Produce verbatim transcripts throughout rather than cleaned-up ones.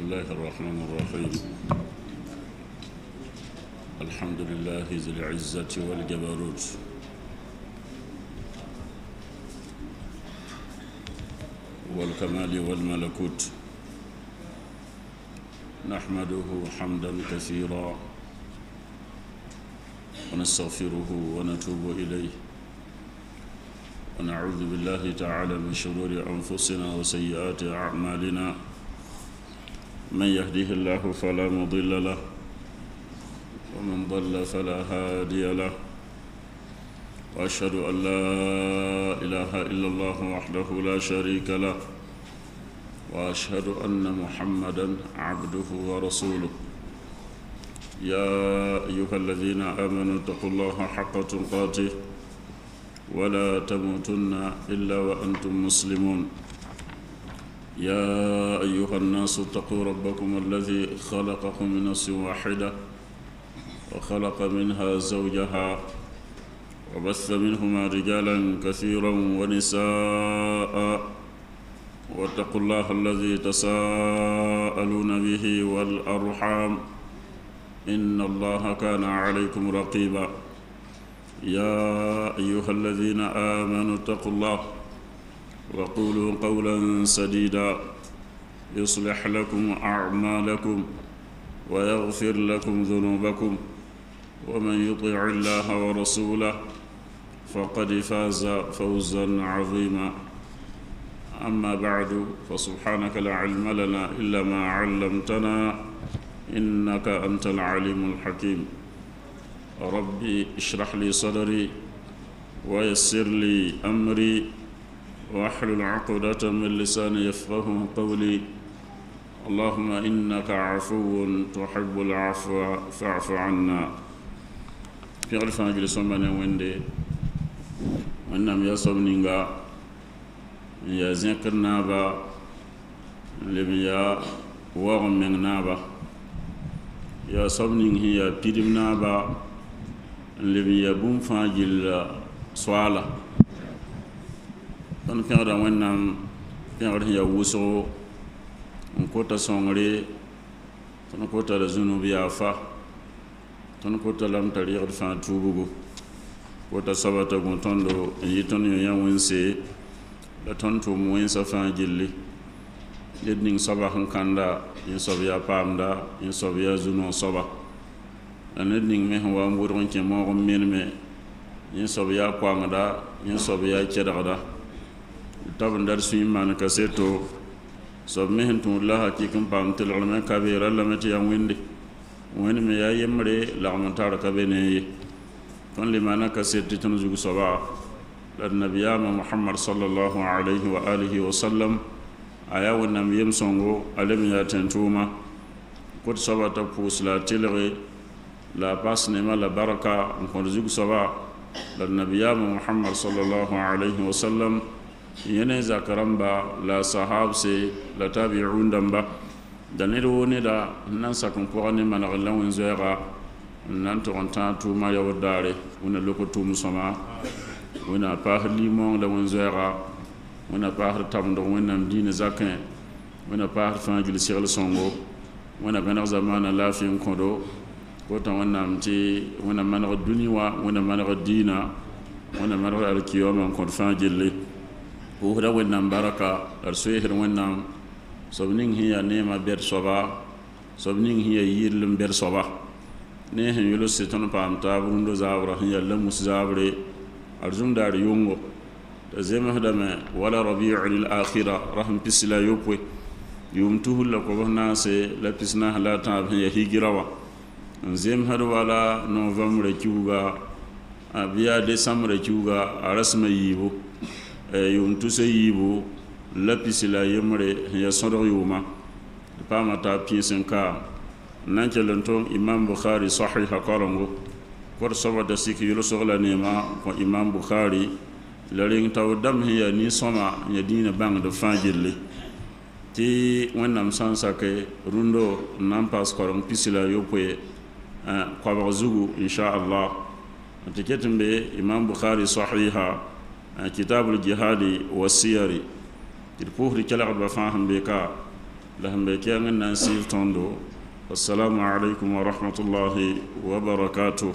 الله الرحمن الرحيم. الحمد لله ذي العزة والجبروت والكمال والملكوت، نحمده حمدا كثيرا ونستغفره ونتوب إليه، ونعوذ بالله تعالى من شرور أنفسنا وسيئات أعمالنا. من يهده الله فلا مضل له، ومن ضل فلا هادي له، وأشهد أن لا إله إلا الله وحده لا شريك له، وأشهد أن محمدا عبده ورسوله. يا أيها الذين آمنوا اتقوا الله حق تقاته ولا تموتن إلا وأنتم مسلمون. يا أيها الناس اتقوا ربكم الذي خلقكم من نفس واحدة وخلق منها زوجها وبث منهما رجالا كثيرا ونساء، واتقوا الله الذي تساءلون به والأرحام إن الله كان عليكم رقيبا. يا أيها الذين آمنوا اتقوا الله وقولوا قولا سديدا يصلح لكم أعمالكم ويغفر لكم ذنوبكم، ومن يطع الله ورسوله فقد فاز فوزا عظيما. أما بعد، فسبحانك لا علم لنا إلا ما علمتنا إنك أنت العليم الحكيم. ربي اشرح لي صدري ويسر لي أمري واحلل عقدة من لساني يفقه قولي. اللهم إنك عفو تحب العفو فاعف عنا. في عرفان جلس من وندي ونم يصبنيغا يا ذكر نابا لبيا وغم من نابا يا صبنين هي بيدم نابا لبيا بوم فاجل سوالا. ton fi'ra wannam fi'ra hiya wuso on kota songre ton kota la zunubi afa ton kota lam tariq fa tubugo kota sabata gon tondo yiton yo yawense la ton to moyen sa fa jilli ledning sabah kanda in sobya pamda in sobya zuno soba anedning me wa mburon ke mo menme in sobya kwangda in sobya chedagda taban dar suyin man kaseto so mehen to la hakikan pam tel ulama kabira lamati yan windi wani me ya yemre la montar ka bene ton li mana kaseti ton zugu soba la nabiyama muhammad sallallahu alayhi wa alihi wa sallam aya wonam yem songo alam ya tentuma ko soba ta pusla tilre la pasne ma la baraka ko zugu soba la nabiyama muhammad sallallahu alayhi wa sallam yene zakaramba la sahab se la tabi'un damba daniru ne da nan sakon ko ne man lawan zoyra nan to onta tu ma yawdare una lokoto musama una pa limon lawan zoyra una pa tam do wonam dine zakin una pa fa jul sirl songo una ganar zamana lafin kodo ko tan wonam ti una man duniwa una man dina una man al-qiyamah ko fa jille buhra wannam baraka arsuhir wannam sobning hiya nema ber soba sobning hiya yirlum ber soba ne hen yulo seton pam tabundo zawra hiya lamus zawre arzum dar yungo da zema hadama wala rabi'ul akhirah rahim pisla yopwe yumtuhu la ko bana se la pisna hala ta hiya higirawa zem hadu wala novembre kiuga abiya decembre kiuga arasma yibo yum tuse yibu lapisila yemre ya sodor yuma pama ta piesen ka nanchelen ton imam bukhari sahih qarango ko soba da siki yulo sogla nema ko imam bukhari laring taw dam hiya ni soma ya dina bang de fajille ti wonnam sansa ke rundo nam pas korong pisila yopwe ko ba zugu insha Allah tiketembe imam bukhari sahiha كتاب الجهاد والسير تلفوه لكلا عبا فاهم بيكا لهم بكيان الناسيف توندو السلام عليكم ورحمة الله وبركاته.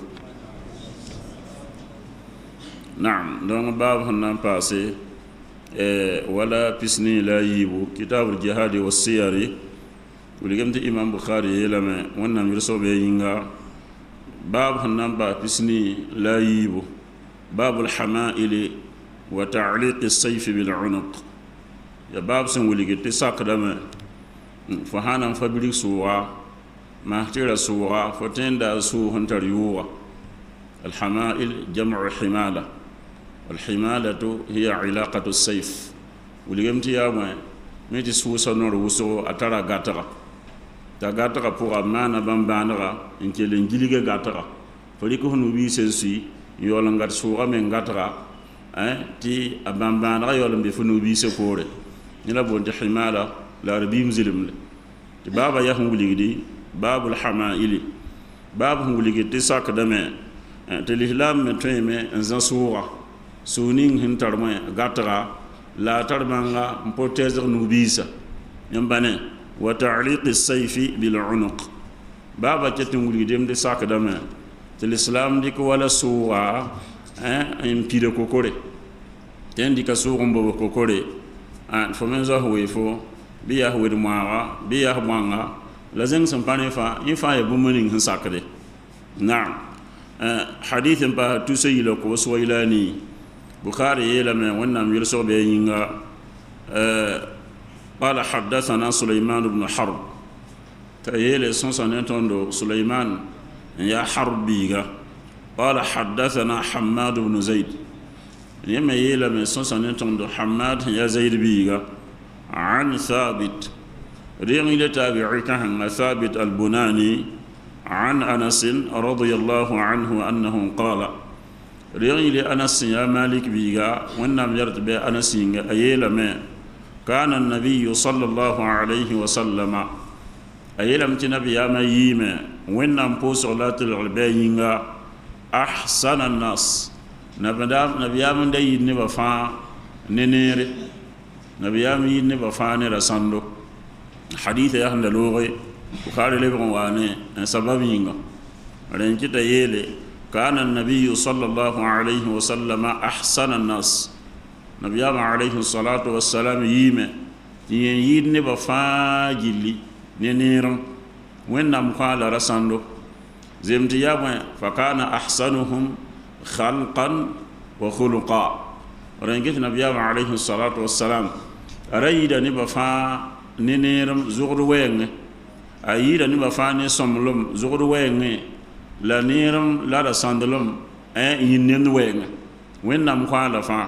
نعم دون باب هنان باسي ولا بسني لا يبو كتاب الجهاد والسير ولقمت إمام بخاري لما ونم يرسو بيينغا باب هنان با بسني لا يبو باب الحمائل وتعليق السيف بالعنق يا باب سن ولقيت تساق دم فهانا فبريك سوا ما احترى سوا فتندا سو هنتر يوا. الحمائل جمع حمالة والحمالة هي علاقة السيف ولقمت يا ما ميتي سو سنور وسو أترى غاترا تا غاترا بورا مانا بامبانرا إنكي لنجيليغا غاترا فليكو هنو بيسنسي يولنغات سورا من غاترا تي أبامبانرا يولن بفنو بيسي كوري نلا بونت حمالة لا ربيم زلم تي بابا يهم وليغدي باب الحمائل باب هم وليغدي تساك دمي تي الإسلام متويمي انزان سورا سونين هنترمي غاترا لا ترمانغا مبوتيزر نوبيسا يمباني وتعليق السيف بالعنق بابا كتن وليدم دي ساك دمي تي الإسلام ديك ولا سورا ان بيدو كوكوري تين ديك سورا مبو كوكوري فمن زهو يفو بيا هو المعا بيا معا لازم سنباني فا يفا يبومنين هنساكري. نعم حديث با تسيل كو سويلاني بخاري لما ونم يرسو بينغا قال حدثنا سليمان بن حرب تيل سنسنتوندو سليمان يا حربيغا قال حدثنا حماد بن زيد يما يلما سنسنتوندو حماد يا زيد بيغا عن ثابت ريغي لتابعي كان ثابت البناني عن أنس رضي الله عنه أنه قال ريغي لأنس يا مالك بيغا ونم يرد بأنس أيلما كان النبي صلى الله عليه وسلم أيلم تنبي يا ميما ونم بوس صلاة العبايينغا أحسن الناس نبدام نبي من دي نبفا ننيري نبي يامي نبفاني رساندو حديث يا أهل اللغة بخاري لبغن واني سببينغا رنجت يلي كان النبي صلى الله عليه وسلم أحسن الناس نبي عليه الصلاة والسلام ييمة يين نبفاجلي ننيرم وين نمقال رساندو زمت يابا فكان أحسنهم خلقا وخلقا رنجت نبي عليه الصلاة والسلام رأيد نبفا ننيرم زغر وين أيد نبفا نسملم زغر وين لا نيرم لا رساندلم أي ينين وين وين نمقال فا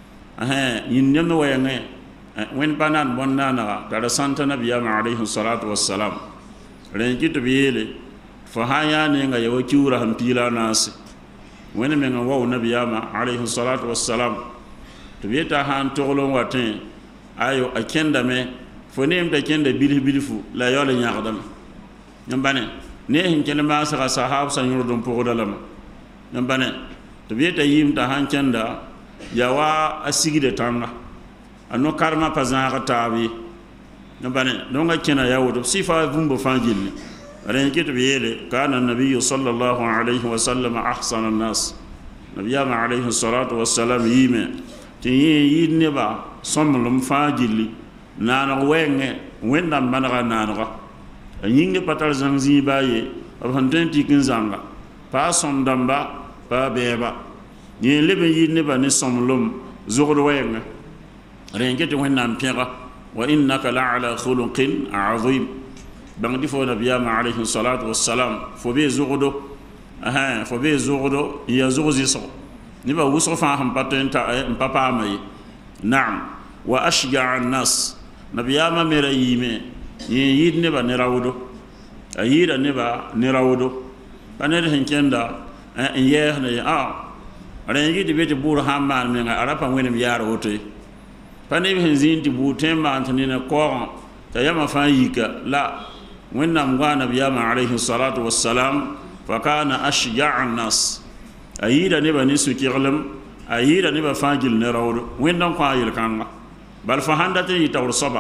أه ينين وين وين بنان بنانا ترسانت نبي عليه الصلاة والسلام رنجت بيلي فهايا نيغا يوكيورا هم بيلا ناس وين من واو نبي عليه الصلاة والسلام تبيتا هان تغلو واتين ayo akenda me fonem da kenda bilih bilifu la yola nyaadam nyambane ne hin kenda ma sa sahab sa nyurdum pogodalama nyambane to bieta yim ta han kenda yawa asigide tanga anno karma pazanga tabi nyambane donga kena yawo sifa vumbo fangilni ren kitu biyele kana nabiyyu sallallahu alayhi wa sallam ahsana an-nas nabiyama alayhi salatu wassalam yime tiyi yidne ba somlum fajili nana wenge wenda managa nanaga yinge patal zangzi baye abhandenti kinzanga pa som damba pa beba ni lebe yidne ba ni somlum zugud wenge rengete wenda mpira wa innaka la'ala khuluqin azim bangdi fo nabiyama alayhi salatu wassalam fo be zugudo aha fo be zugudo ya zuguzi so ni ba wuso fa ham patenta papa mai na'am wa ashja'a an-nas nabiyama merayime yidne ba nerawdo ayida ne ba nerawdo banere henkenda en yehne a rengi di beti buru hamman men arapa wenem yaro wote pane hen zinti bu temba antanina ko ta yama fayika la wenna mwana biyama alayhi salatu wassalam fa kana ashja'a an-nas ayida ne ba nisu kirlam ayida ne ba fajil ne rawdo wenna ko ayil kanga bal fa handate yi tawr saba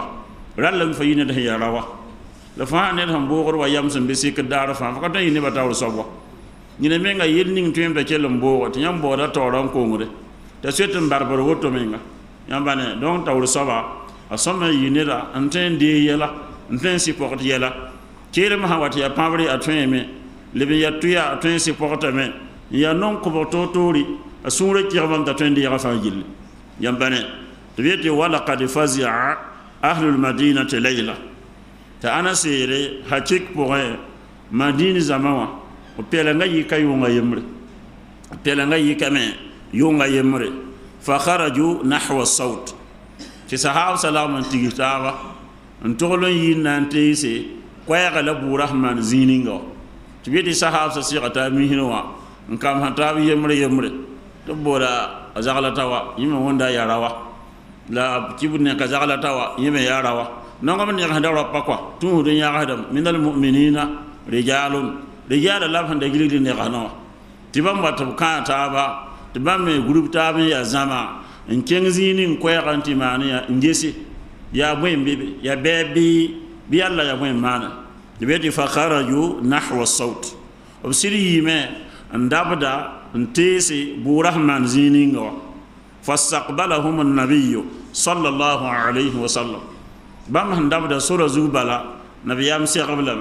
rallam fa yine da ya rawa la fa ne han bo wa yam sun be sik dara fa fa tan yine ba tawr sobwa ñine menga yelning tuyembe kelum bo ti ñam bo da toran ko ngure ta setum barbar woto menga yambane donc tawr soba asoma yine da anten de yela anten support yela kele ma hawati ya pamri atweme lebe ya tuya atwen support me ya non ko to tori asure kirban da tende ya fa jil yambane to yete wala qad fazi'a ahlul madinati layla ta ana sere hakik pour madine zamawa o pela ngayi kayunga yemre pela ngayi kame yunga yemre fa kharaju nahwa as-sawt ci sahaba salaman tigitawa ntolon yinante se kwaya la bu rahman ziningo tibiti sahaba sa sigata mihinwa nkam hata yemre yemre to boda azagala tawa yima wonda yarawa la kibune ka zagala tawa yime yarawa nongam ne handa wa pakwa tu de ya hadam minal mu'minina rijalun rijal la handa gilidi ne kana tibam batam ka taba tibam me group tabe ya zama en kengzini ko ya kanti mania ngesi ya bwembe ya bebi bi alla ya bwem mana dibeti fa kharaju nahwa as-sawt obsiri yime ndabda ntesi bu rahman ziningo fastaqbalahum an-nabiy sallallahu alayhi wa sallam bam ndabda sura zubala nabiyam si qabla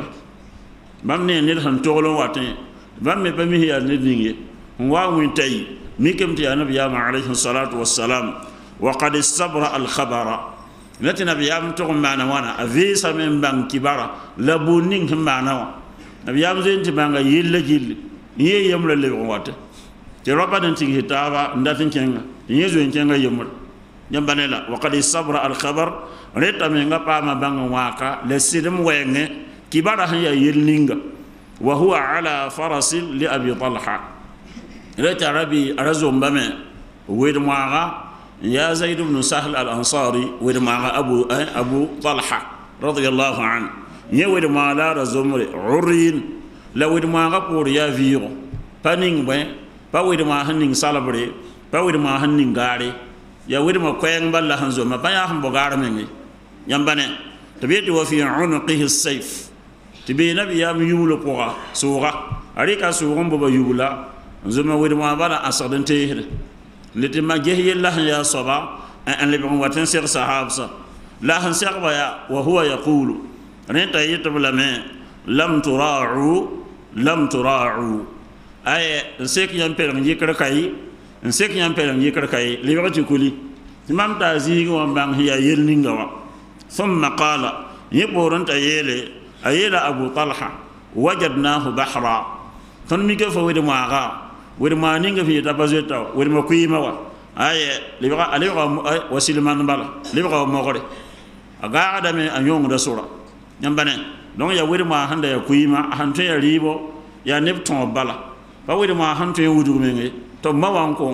bam ne ne han tolo watin bam me bami ya ne dinge wa wintay mikem ti nabiyam alayhi salatu wassalam wa qad istabra al-khabara lati nabiyam to mana wana avisa men bang kibara labuning mana wa nabiyam zenti banga yilla jilli ye yamla le wata ti roba dan ti hitaba ndatin kenga yezo kenga yamra jambanela wa qad istabra al-khabar reta me nga pama banga waka le sidum wenge kibara ya yilninga wa huwa ala farasil li abi talha reta rabi arazum bame wed maga ya zaid ibn sahl al-ansari wed maga abu abu talha radiyallahu an ye wed maga razumre urin la wed maga pour ya viro paning ben pa wed ma haning salabre pa wed ma haning gare ya wed ma koyang balla hanzo ma ba ya hambo gar mengi yambane tabiyati wa fi unqihi as-sayf tibi nabi yam yumlo poa suga arika suga mbo ba yugula zuma wed ma bala asadan tehre liti ma jehi Allah ya saba an libon watan sir sahabsa la han sirba ya wa huwa yaqulu renta yitbla me lam tura'u lam tura'u ay sek yam pel ngi kar kay sek yam pel ngi kar kay libati kuli imam tazi wa bang hiya yelninga wa ثم قال يبورن تيلي أيلا أبو طلحة وجدناه بحرا تنميك فويد معها ويد ما نينغ في تبازيتا ويد ما كويما وا أي لبغا لبغا وسيلمان بالا لبغا مغري أقعد من أنيون رسولا ينبني دون يا ويد ما هندا يا كويما هنتو يا ريبو يا نبتون بالا فويد ما هنتو يودو مني تو ما وانكون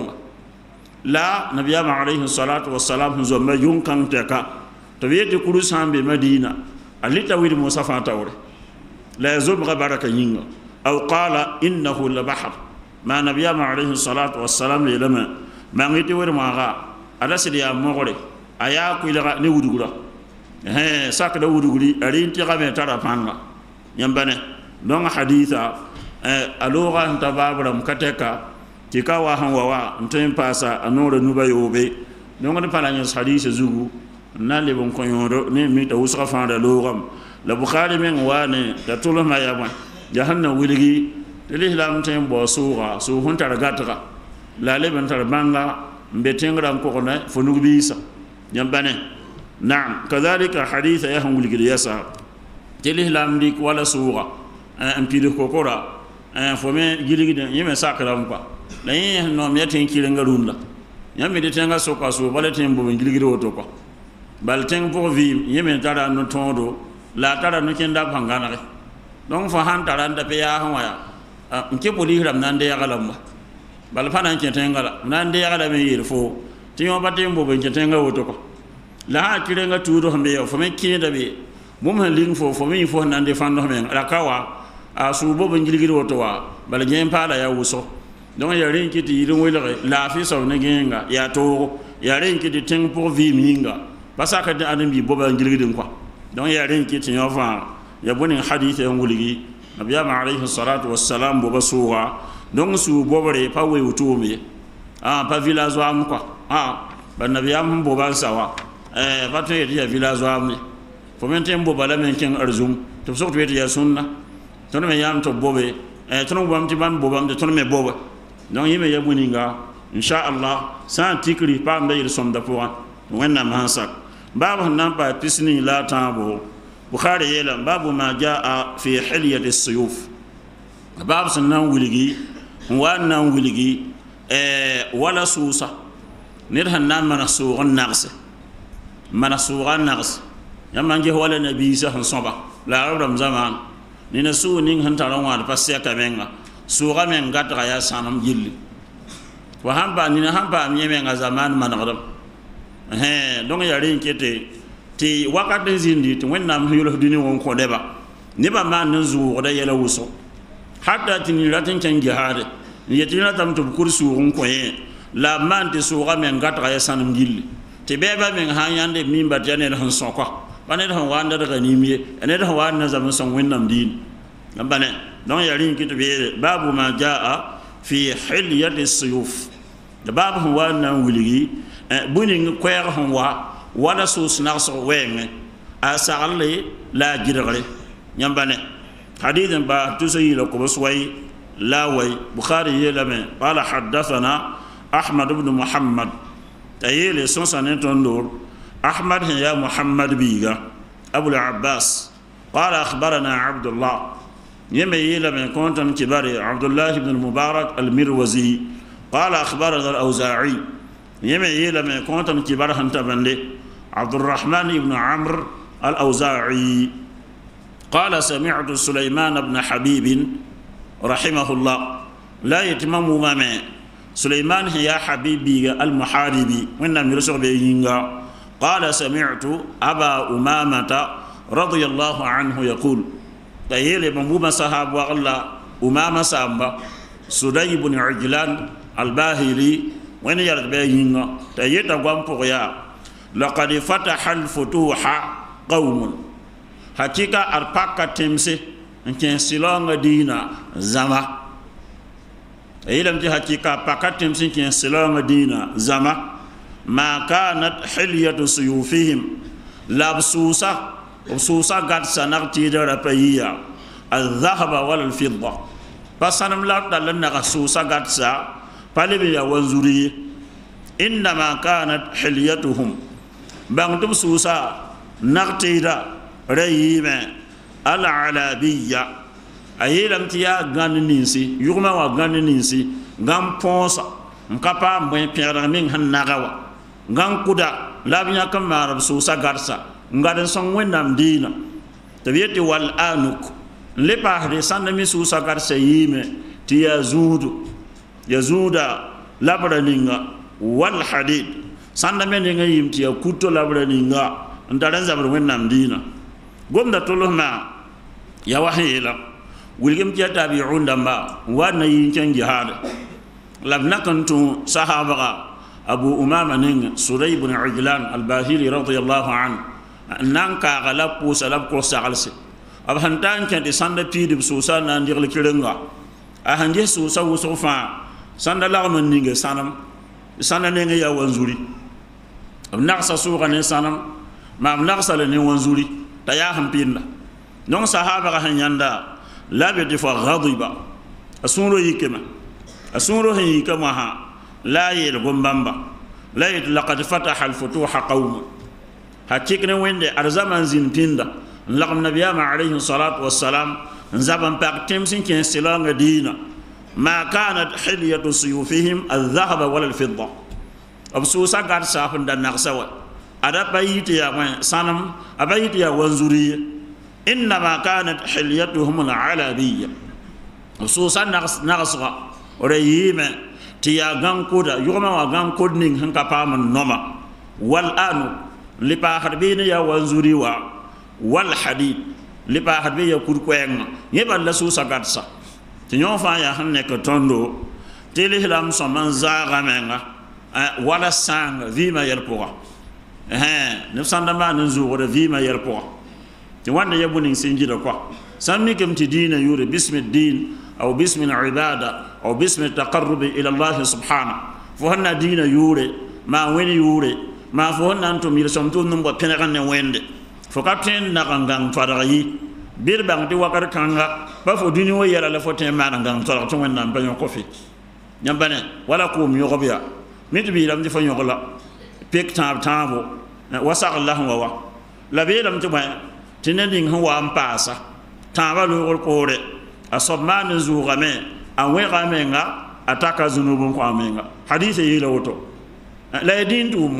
لا نبي عليه الصلاة والسلام زوما يونكان تكا tawiyati kuru sambe madina alita wid musafa tawre la zubra baraka yinga aw qala innahu la bahr ma nabiyya alayhi salatu wassalam lama ma ngiti wor ma ga ala sidiya mogore aya ku ila ni wudugura he sak da wuduguri ari ti ga me tara panga yambane don haditha alora ntababram kateka tikawa han wawa ntem pasa anora nubayobe don ngani pala nyas hadith zugu nali bon ko yoro ne mi ta usra fanda logam la bukhari men wane da tulu ma ya ban jahanna wiligi tele lam tem bo sura so hon tar gatra la le ban tar banga mbetengra ko na fonu bisa jambane na'am kadhalika hadith ya hon wiligi yasa tele lam dik wala sura an pide ko kora en fome giligi de yeme sakram kwa la yin no mi yatin kirenga runda yame de tenga so ka so wala tem bo giligi woto kwa bal teng pour vivre yeme tara no tondo la tara no kenda pangana re donc fa han tara nda pe ya hawaya nke poli ram nande ya galamba bal fa nan ketenga la nande ya galame yir fo tiyo batem bo ben ketenga woto ko la ha kirenga tudo hambe yo fo me kida be mum han ling fo fo me fo nande fando men la kawa a su bo ben gilgir woto wa bal jem pala ya wuso donc ya ren kiti yirun wele la fi so ne genga ya to ya ren kiti teng pour vivre minga basaka de adam bi boba ngilgidin kwa donc ya rin ki tin yofa ya bonin hadith en wuligi nabiyama alayhi salatu wassalam bo basuwa donc su bobre pa we utumi ah pa village am quoi ah ban nabiyam bo ba sawa eh pa to ya village am fo men tem bo bala men ken arzum to so to ya sunna to me yam to bobe eh to no bam ti ban bo bam to me boba donc yime ya boninga insha Allah san tikri pa mbe yir som da poa wenna mansak babu nan pa pisni la tabo bukhari yela babu ma jaa fi hilyat as-suyuf babu sunan wuligi wannan wuligi eh wala susa nir hanna mana sugan naqs mana sugan naqs yamma nge wala nabi sa han soba la ram zaman ni na su ning han taran wa passe ka menga suga men gatra ya sanam jilli wa hamba ni na hamba mi men ga zaman manadam eh donc ya rin kete ti wakati zindi to wennam yulo dini won ko deba ni ba man nan zu da yela wuso hatta tin ratin kan jihad ni yetina tam to kursu won ko ye la man te suga men gatra ya sanam jilli te beba men ha yande mimba jane han sokwa bane da wanda daga nimiye ene da wanda zaman son wennam din bane donc ya rin kete be babu ma jaa fi hilyati as-suyuf da babu wannan wuligi buning kwer wa wala sus nas wenge asalle la jirgale nyambane hadithan ba tusayila ko basway la way bukhari yelame qala hadathana ahmad ibn muhammad tayele sonsanen tondor ahmad ya muhammad biga abu al-abbas qala akhbarana abdullah yeme yelame kontan kibari abdullah ibn al-mubarak al-mirwazi qala akhbarana al-awza'i يمي يلمي كونتم كبار هنتا بندي عبد الرحمن بن عمرو الأوزاعي قال سمعت سليمان بن حبيب رحمه الله لا يتمم مامي سليمان هي حبيبي المحاربي من يرسل بينغا قال سمعت أبا أمامة رضي الله عنه يقول تيل بمبوما صحاب والله أمامة سامبا سدي بن عجلان الباهلي وين يرد بينغا تيتا غام بويا لقد فتح الفتوح قوم حقيقة أربعة تمسي إن كان سلام دينا زما إلهم تي حقيقة أربعة تمسي كان سلام دينا زما ما كانت حلية سيوفهم لابسوسا وسوسا قد سنغتي در بيا الذهب ولا الفضة بس أنا ملاك دلنا سوسا قد سا فلبيا وزوري إنما كانت حليتهم بانتم سوسا نغتيدا ريما العلابية أي لم تيا غان نينسي يغما وغان نينسي غان بونسا نكابا مبين بيرامين هنغاوا غان كودا لابنيا كمار سوسا غارسا غادن سون وينام دينا تبيتي والآنوك لبا رسان سوسا غارسا ييمه تيا زودو yazuda labraninga wal hadid sanda meninga yimti ya kuto labraninga ndaran zabr wennam dina gomda toloma ya wahila wilgem ti tabi'un damba wana yinken jihad labna kantu sahaba abu umama ning suray ibn ujlan al-bahili radiyallahu anhu nan ka galap ko salab ko sagalse ab hantan kan de sanda pidi susa nan dirle kirenga a hanje susa wusufa sanda la man ninge sanam sanda ne ya wanzuri am naqsa suqa ne sanam ma am naqsa le ne wanzuri ta ya hampinda non sahaba ga hanyanda la be difa ghadiba asuro yikema asuro yikema ha la yel gombamba la yit laqad fataha al futuh qawm hakikne wende arzaman zin pinda laqam nabiyama alayhi salatu wassalam nzaban paktem sin ken silanga dina ما كانت حلية سيوفهم الذهب ولا الفضة أبسوسا قد سافن دا نقصوا أدا بيت يا سنم أبيت يا وزوري إنما كانت حليتهم العلبية أبسوسا نقص نقصوا وريما تيا غان كودا يوما وغان كود نين هنكا بامن نوما والآن لباخر بين يا وزوري والحديد لباخر بين يا كود كوين يبا لسوسا قد سا tinyon fa ya hanne ko tondo tele hilam so man zaga menga wala sang vima yerpoa eh ne sanda ma nzu wala vima yerpoa ti wanda yabunin sinjida kwa sammi kam ti dina yure bismi din aw bismi al-ibada aw bismi at-taqarrub ila Allah subhanahu fo hanna dina yure ma weni yure ma fo hanna antum yir somtu num bo penagan ne wende fo kapten na gangang farayi bir bang di wakar kanga ba fo duni wo yara la fo ten ma ngang to to wen nan banyo kofi nyambane wala ko mi yobya mit bi lam di fo nyogola pek tab tabo wasa Allah wa wa la be lam to ba tinading ho wa ampasa taba lo ko re asobman zugame anwe gamenga ataka zunubun ko amenga hadith yi la woto la din dum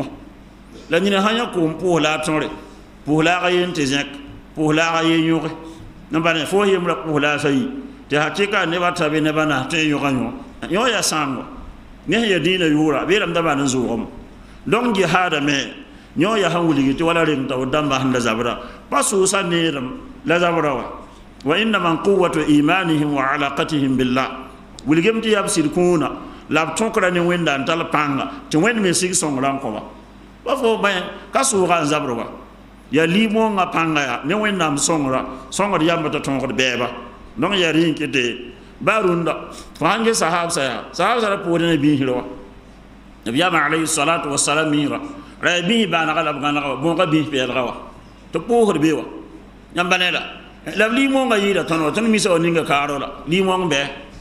la ni hanya ko mpo la tonre pour la rayen tezek pour la rayen yore non ba ne fo yim la pour la sayi te hakika ne ba tabe ne bana te yoganyo yo ya sango ne ya dina yura be lam da ba nan zugam don jihada me nyo ya hawuli ti wala ring taw damba handa zabra pasu saneram la zabra wa wa inna man quwwatu imanihim wa alaqatihim billah wilgem ti yabsir kuna la tonkra ni wenda tal panga ti wen me sig song ran ko ba fo ba kasu ran zabra wa ya limo nga panga ya ne wenda am songra songra yamba ta tonkra beba non ya rin ki de barunda fange sahab sa sahab sa po ne bi hiro nabiyama alayhi salatu wassalam mira rabi bana gala bana bon gabi pe rawa to po horbe wa nyambanela la limo nga yida tono ton mi so ninga karola limo be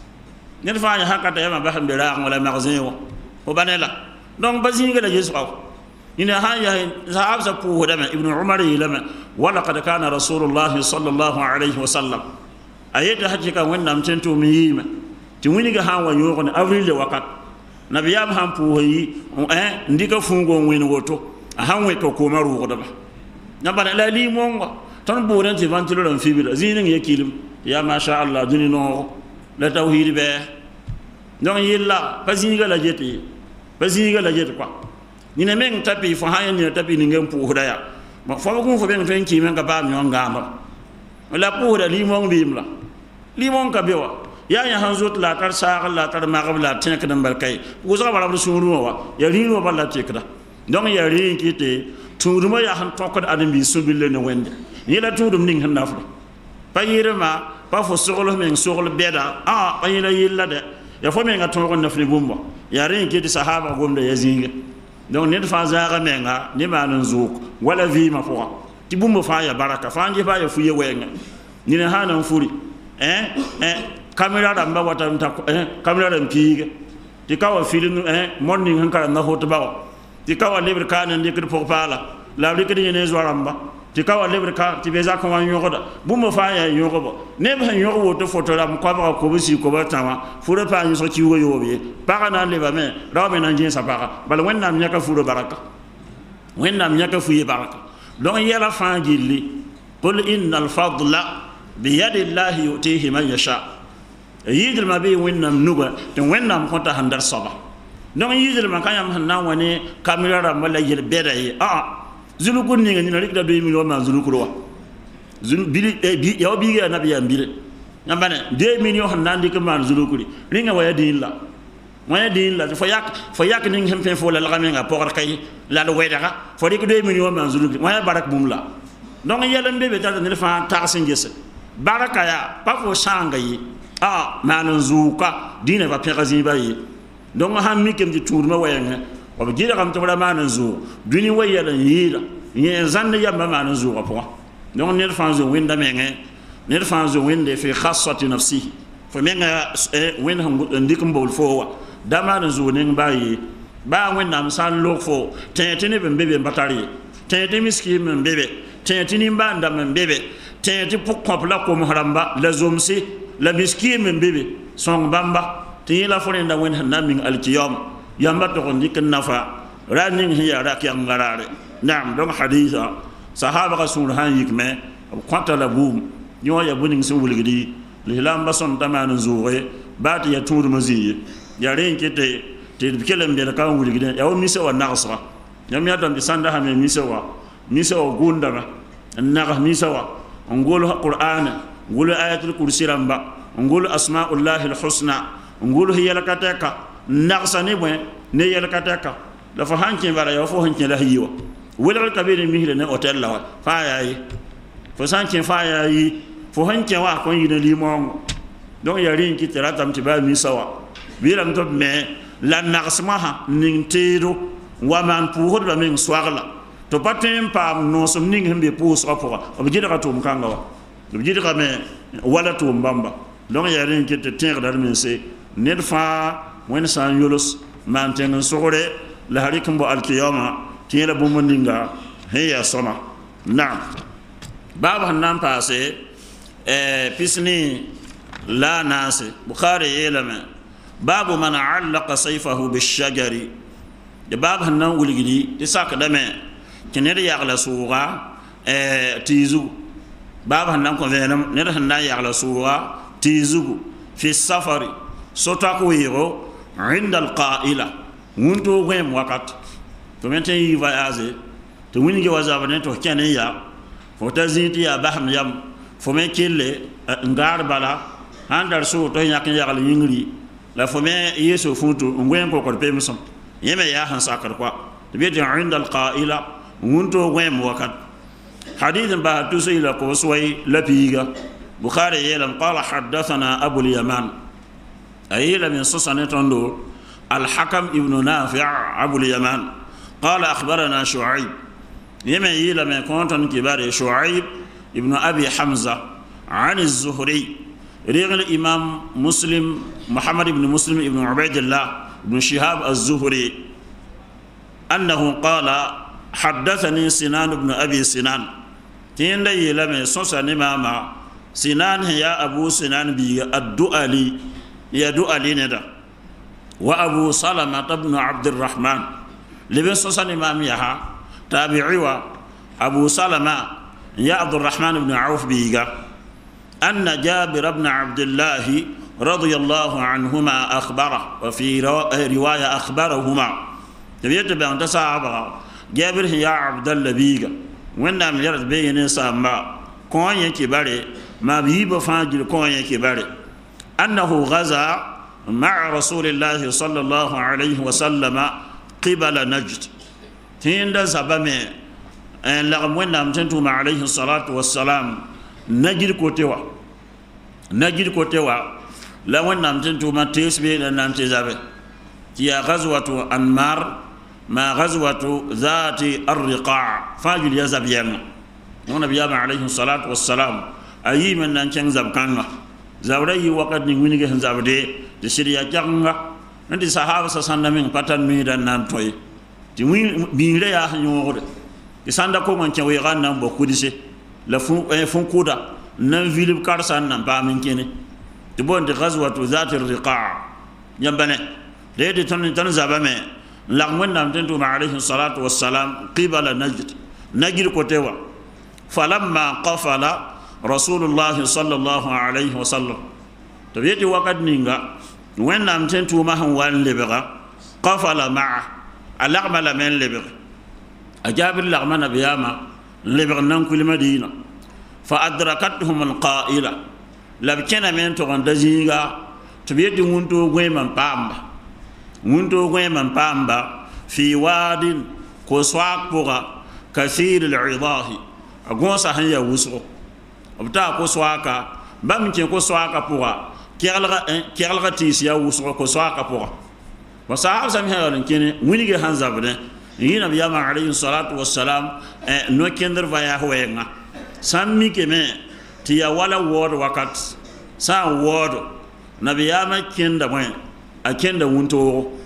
ne fa nya hakata yama ba hambe ra wala magazin wa o banela donc bazinga la yesu aw ina ha ya sahab sa po hodama ibnu umar yilama wala qad kana rasulullah sallallahu alaihi wasallam ayata hakika wannan tento mi yima ti wini ga ha wa yogo ne avril wakat nabiyam han po yi eh ndika fungo ngwen woto hanwe ko ko maru ko daba nabana la limo ngo ton boran ti vantilo ran fibira zinin yakilim ya ma sha Allah duni no la tawhid be donc yilla pasinga la jeti pasinga la jeti quoi ni ne men tapi fo ha ni tapi ni ngem po daya ma fo ko fo ben fen ki men ga ba mi on gamba la po da limon bimla limon ka bewa ya ya hanzot la tar sa la tar magab la tin ka dambal kay uza wala sunu wa ya rino balla tikra donc ya rin kite tuduma ya han tokko adam bi subille ne wende ni la tudum ning han nafro payirma pa fo sogolo men sogolo beda ah payila yilla de ya fo men ga tokko nafri bumba ya rin kite sahaba gomda ya zinga donc ne fa zaga menga ni manan zuk wala vi ma fo ti bumba fa ya baraka fa nje fa ya fuye wenga ni ne hanan furi eh eh camera ramba wata mta eh camera ram piga ti kawa film eh morning hankara na hoto bawa ti kawa lebre kana ndikir pour pala la rikri ne zwaramba ti kawa lebre ka ti beza ko wan yogoda bumma fa ya yogobo ne ba yogo woto photo ram ko ba ko bisi ko ba tama fure pa ni so ci wo yobe para na le ba me rabe na njen sa para bal wenna am nyaka furo baraka wenna am nyaka fuye baraka don yela fa gilli qul innal fadla bi yadi llahi yutihi man yasha yidil ma be wennam nuba to wennam konta handar saba non yidil ma kanyam hanna woni kamera ram wala yel beday a zulu kunni ngani na rikda deux millions ma zulu kurwa zulu bili e bi yaw bi ga nabi yambire ngambane deux millions hanna ndik ma zulu kuri ringa waya dilla waya dilla fo yak fo yak ning hem fo la la nga por kay la lo weda fo dik deux millions ma zulu kuri waya barak bumla non yelam be be ta ne fa taxin gese baraka ya pa fo sanga yi ah manan zuka dina va perazi bayi donc han mi kem di tourma wayanga o be gira kam to bala manan zu duni wayala yira ni zanne yamba manan zu ko donc ne fa zo winda menge ne fa zo winde fi khassati nafsi fo menga wen han ndikum bol fo wa da manan zu ne bayi ba wen nam san lo fo tentene be bebe batari tentene miski men bebe tentene mbanda men bebe tentene pokko la ko muharamba la zomsi la miskin men bebe song bamba ti la forenda wen hanaming alqiyam yamba to ndik nafa raning hiya rak yang ngarare nam donc haditha sahaba rasul han yikme kwanta la bum nyo ya buning sun wulgidi lilam bason taman zuwe bat ya tur maziye ya ren kete te kelem be ka wulgidi ya o misa wa naqsa yam ya tam bisanda ha me misa wa misa wa gundara naga misa wa ngolo qur'ana ngulu ayatul kursi ramba ngulu asmaullahi alhusna ngulu hiya lakataka naqsani bwe ne yalakataka la fa hanke bara ya fo hanke la hiwa wala kabiri mihle ne hotel la fa yayi fo san kin fa ya yi fo han kin wa kon yi na limon donc ya rin ki tera tam ti ba mi sawa biram to me la nagsma ha ning tero wa man pour ba min swagla to patem pam no som ning hembe pour so pour ob jidra to mkanga wa ob jidra me wala to mbamba donc ya rin ki te ter dar min se ned fa wen san yolos man ten sore la harikum bo alqiyama tiela bo moninga heya sona na baba nan passe eh pisni la nase bukhari yelama babu man allaqa sayfahu bishajari de baba nan wuligidi de sak dame kenede yagla suga eh tizu baba nan ko venam ne da nan yagla suga tizu fi safari sotaku yiro inda alqaila muntu wem wakat to menten yi voyage to wini ge wazaba to kenen ya fo taziti ya baham yam fo men kille ngar bala handar so to yak yagal yingri la fo men yeso funtu ngwen ko ko pemsom yeme ya han sakar kwa to be inda alqaila muntu wem wakat hadith ba tusila ko soy lapiga bukhari yelam qala hadathana abu al-yaman ayila min susanatondo الحكم ابن نافع أبو اليمان قال أخبرنا شعيب يما يلا من كونتن كبار شعيب ابن أبي حمزة عن الزهري رغل الإمام مسلم محمد بن مسلم ابن عبيد الله بن شهاب الزهري أنه قال حدثني سنان بن أبي سنان تين يلا من سوسن ماما سنان هي أبو سنان بي الدؤلي يا دؤلي ندا وأبو سلمة بن عبد الرحمن لبن سوسن إمام يها تابعي أبو سلمة يا عبد الرحمن بن عوف بيغا أن جابر بن عبد الله رضي الله عنهما أخبره وفي رواية أخبرهما تبيت بأن تسابق جابر يا عبد الله بيغا وين نام يرد بين سامع كون يكبري ما بيب فاجر كون يكبري أنه غزا مع رسول الله صلى الله عليه وسلم قبل نجد تين زبامي ان لغم وين نامتنتم عليه الصلاه والسلام نجد كوتوا نجد كوتوا لا وين نامتنتم تيسبي نامتي زابي يا غزوه انمار ما غزوه ذات الرقاع فاجل يا زبيان ونبي عليه الصلاه والسلام اي من نانشن زبكانغا زاوري وقت ني وينغي زابدي de shirya janga ndi sahaba sa sanda min patan mi dan nan toy ti mi re ya nyore di sanda ko man cewe gan nan bo kudise la fu e fun kuda nan vilib karsan nan ba min kene ti bon de ghazwatu zatir riqa' yambane de de tan tan zabame la ngwen nam tentu ma alayhi salatu wassalam qibala najd najd ko tewa falamma qafala rasulullah sallallahu alayhi wasallam to yeti wakat ninga وين نام تنتو ما هو لبغا قفل معه اللغم لمن لبغ أجاب اللغم نبياما لبغ نم كل مدينة فأدركتهم القائلة لبكنا من تغن دزيغا تبيت ونتو غيما بامبا ونتو غيما بامبا في واد كسواق بغا كثير العظاه أقوصا هيا وسو وبتا كسواقا بامكي كسواقا بغا كيالغا تيسيا وسو كسواقا بغا وصحاب سميها لنكيني وينيغي هنزابنا ينا بياما عليه الصلاة والسلام نو كندر فيا هوينا سامي كمي تيا ولا وور وقت سان وور نبياما كندا وين أكندا ونتو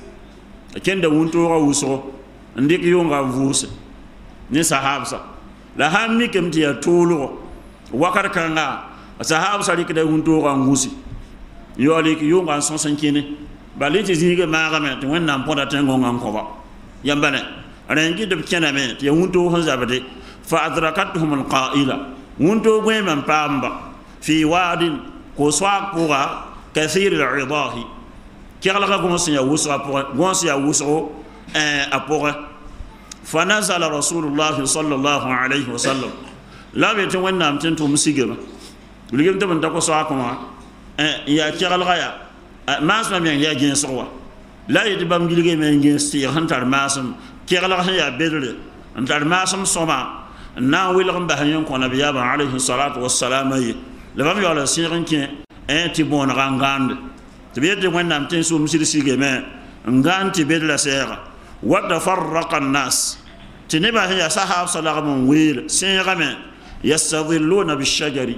أكندا ونتو وسو ndik yonga vuse ni sahabsa la hammi kem tiya tolo wakar kanga sahabsa likda hunto ga ngusi yoli ki yonga son sankine baliti zinga magame to wannan poda tengo ngam ko ba yambane rengi de kename tiya hunto hon zabade fa adrakatuhum alqaila hunto gweman pamba fi wadin ko swaqura kathir al'idahi kiyala ko siya wusra pour gonsiya wusro أبوه فنزل رسول الله صلى الله عليه وسلم لا بيتون نام تنتو مسيجما ولكن تبن تكو سواكما يا كيرال غايا ما اسمع بيان يا جين سوا لا يتبام جيلغي من جين ستي هنتار ماسم كيرال غايا بيدل هنتار ماسم سوما na wilgum ba yon ko nabiya ba alayhi salatu wassalam ay le bam yola sirin ki en ti bon rangande to be de wonnam tin so musiri sige me nganti be de la sera wa tafarraqa an-nas tineba ya sahab sallallahu wil sira me yastadhilluna bish-shajari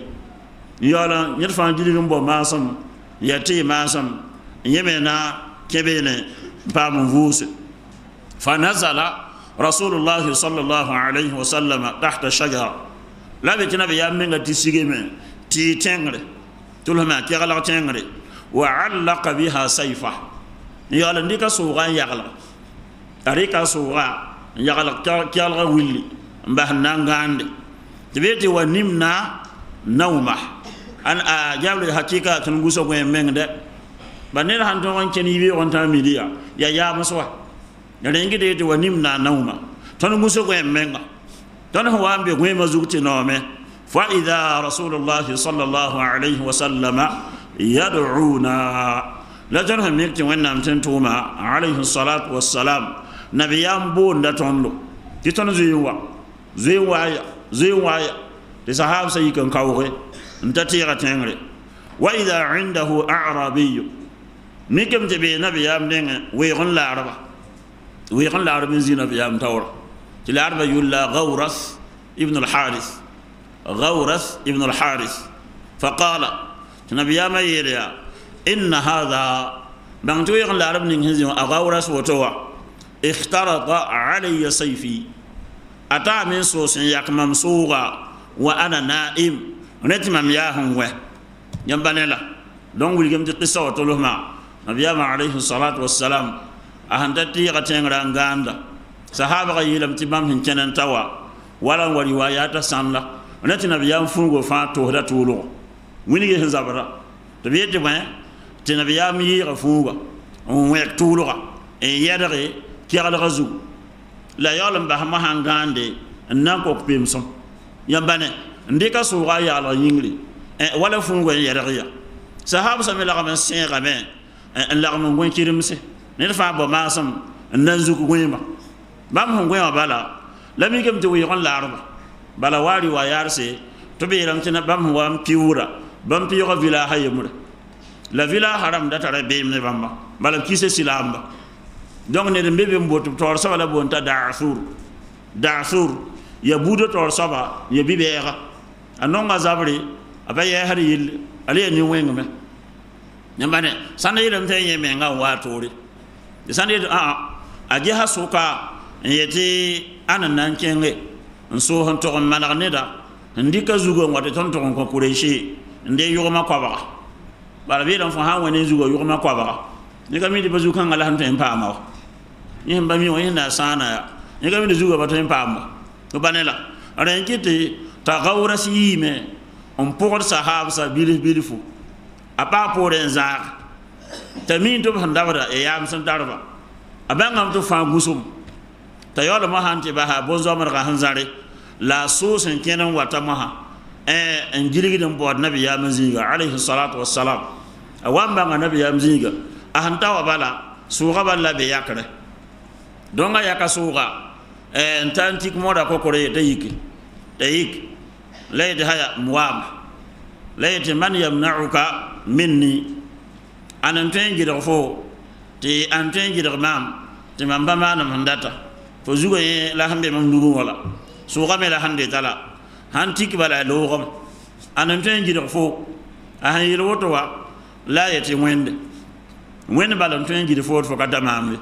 yola yirfan jilgum bo masam yati masam yemena kebene pam vus fa nazala rasulullah sallallahu alayhi wa sallam tahta shajara la be tinabe ya menga tisige me ti tengre tulma ki gala tengre wa allaqa biha sayfa yala ndika suga yagla arika suga yagla ki alga willi mbah nangande tibeti wa nimna nawma an a jabli hakika tun guso ko mengde banira han ton ken yibi on ta midia ya ya maswa rengi de wa nimna nawma ton guso ko menga ton ho ambe ko mazukti no me fa idha rasulullah sallallahu alayhi wa sallama yad'una la ton ham yekti wannam tan tuma alayhi salatu wassalam nabiyam bonda tondo ti ton zuwa zuwa zuwa de sahaba sayikan kawre ntatira tengre wa idha indahu a'rabiy mikem tebe nabiyam denga weegon laraba weegon laraba zina biyam tawra ti laraba yulla ghawras ibn al-harith ghawras ibn al-harith faqala nabiyama yeliya inna hadha bang to weegon laraba ning hinzi ghawras wotowa ikhtarata alayya sayfi ata min sosin yakmam suga wa ana na'im netima miya hungwe yambanela don wilgam ti qissa wa tuluhma nabiyama alayhi salatu wassalam ahanda ti gatengra nganda sahaba ga yilam ti bam hin kenan tawa wala wa riwayata sanla netina biyam fungo fa to da tulu winige hin zabara to biyete ba ti nabiyam yi ga fungo on wek tulu ga e yadare ki ala gazu la yalam ba ma hangande nan ko pimson yambane ndika suga ya la yingri wala fungo yariya sahaba samela gamen sen gamen en la gamen gon kirimse ne fa ba masam nan zuku goyima bam hon goyima bala lami gam te wi gon larba bala wari wa yarse to be ram tina bam wa piura bam piura villa hayemura la villa haram da tare be ne bamba bala kise silamba donc ne be be mbotu tor sa wala bonta da'thur da'thur ya budo tor saba ya bibera anonga zabri abaya hari yil ali ni wengme nyambane sanda yele mte yeme nga watori sanda a a je hasuka yeti anan kenge nso hon to manarne da ndika zugo ngwate ton to ko kureshi nde yugoma kwaba bala bi dan fa ha woni zugo yugoma kwaba ni kami di bazuka ngala han to pama ni hamba mi woni na sana ni kami di zugo ba to pama to banela renkiti ta gawra siyime on por sahaba sa bilif bilifu apa por enzar tamin to handabara e yam san darba abangam to fa gusum ta yola ma hanti ba ha bonzo mar ga hanzare la sosen kenan wata maha e en jirgidin bod nabi ya manziga alayhi salatu wassalam awamba ga nabi ya manziga ahantawa bala suga balla be yakre donga yaka suga en tantik moda ko kore tayiki tayik layd haya muwam layd man yamna'uka minni anan tengi do fo ti an tengi do mam ti mamba manam handata fo zugo ye la hambe mam ndugu wala so game la hande tala hantik bala lo gom anan tengi do fo a hayiro woto wa la yati wende wende bala tengi do fo fo kadamambe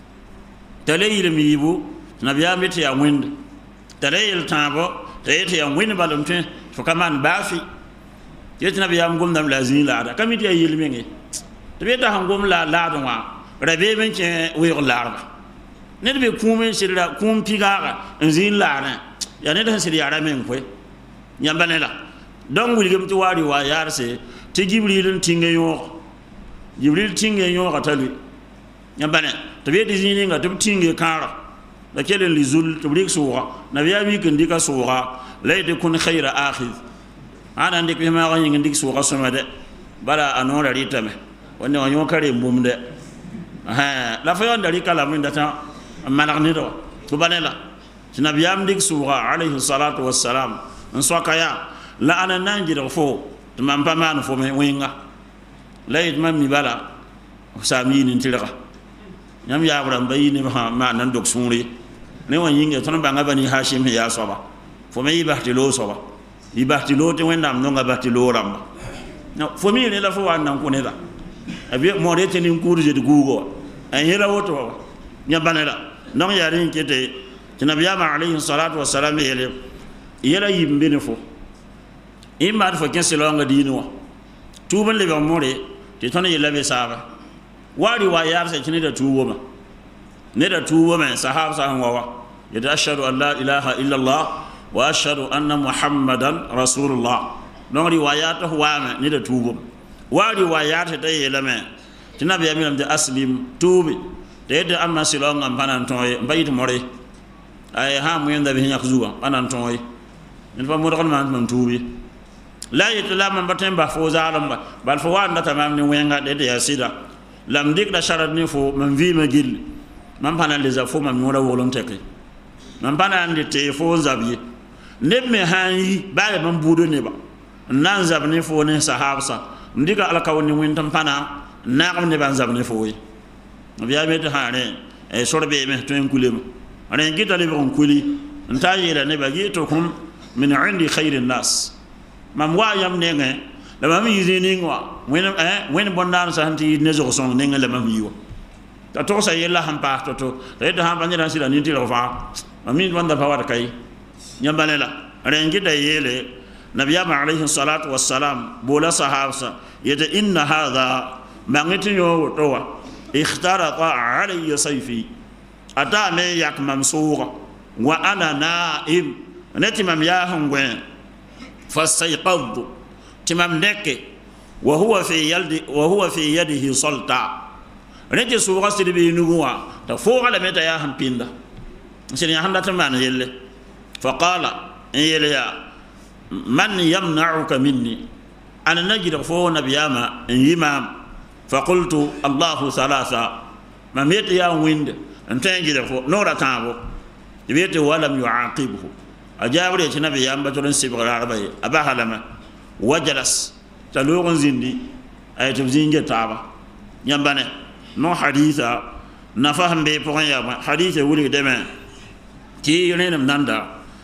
tale yirmi yibu nabiya meti ya wende tare yel tabo tayete ya wende balum tin fo kaman bafi yeti nabiya ngum dam lazin la da kamiti ya yel mengi tabe ta hangum la la do wa rabe men ke wi larba ne be kumen sirra kum pigaga nzin la na ya ne da sirya ra men ko nyambane la don wulgem ti wari wa yarse ti jibril tinge yo jibril tinge yo katali nyambane tabe di zini nga tum tinge kara da kelen li zul tubrik suwa nabiya mi kan dika suwa layde kun khayra akhidh ana ndik ma ga ngi ndik suwa soma de bala anora ritame wonne wonyo kare mbumde ha la fa yon dari kala min data manak ni do to banela nabiyam dik suwa alayhi salatu wassalam en sokaya la ana nanjir fo man pa man fo me winga layit man mi bala sami ni tilga nyam ya bram bayini ma nan dok sunri ne won yinge ton banga bani hashim ya soba fo me yibati lo soba yibati lo te wendam no ngabati lo ramba no fo mi ne la fo wan nan ko ne da abi mo de tenin kurje de gugo ay hera woto nyabanela non ya rin kete nabiyama alayhi salatu wassalam yele yela yimbe ne fo imma fo ken selonga dino tuban le more te ton yela be saba wari wa yar se kini da tuwo ma ne da tuwo ma sahaba sa wa yada ashhadu an la ilaha illa allah wa ashhadu anna muhammadan rasulullah non riwayata wa ma ne da tuwo wari wa yar te yela me tinabiya mi da aslim tubi de de amma selonga panan toy bayit more ay ha mu yanda bi nyak zuwa panan toy en fa mo do man man tubi la yitla man batem ba fo zalam ba bal fo wa ndata mam ni wenga de de yasida lam dik da sharat ni fo man vi ma gil man panan les afo man mo da wolon teke man panan de te fo zabi ne me hanyi ba man budo ne ba nan zab ni fo ne sahabsa ndika alkawni wintam pana naqam ne ban zab ne fo yi biya me to hare e sorbe me to en kulema ane gita le bon kuli nta yela ne ba gito kum min indi khairin nas mam wa yam ne nge la mam yizini ngwa wen eh wen bondan sa hanti ne zo son ne ngala mam yiwa ta to sa yella ham pa to to re do ham banyira sila ni ti lo fa mam wanda pa wata kai nyambalela ane gita yele nabiyama alayhi salatu wassalam bola sahabsa yata inna hadha mangiti yo towa اخترط علي سيفي أتا مي يك ممسوغ وأنا نائم نتمم ياهم وين فاستيقظت تمم نك وهو في يد وهو في يده سلطة نتي سوغا سيدي نغوا تفوغ على متى ياهم بيندا سيدي ياهم دتمان يله فقال يليا من يمنعك مني أنا نجد فوق نبياما إمام فقلت الله ثلاثة ما ميت يا ويند أنت نجد فوق نورا تابو يبيت ولم يعاقبه أجاب لي النبي يام بترن سبغ العربية أباها لما وجلس تلوغن زندي أي تبزين تابا ينبني نو حديثا نفهم بي بوغن يا حديث ولي دمن تي يلين مندا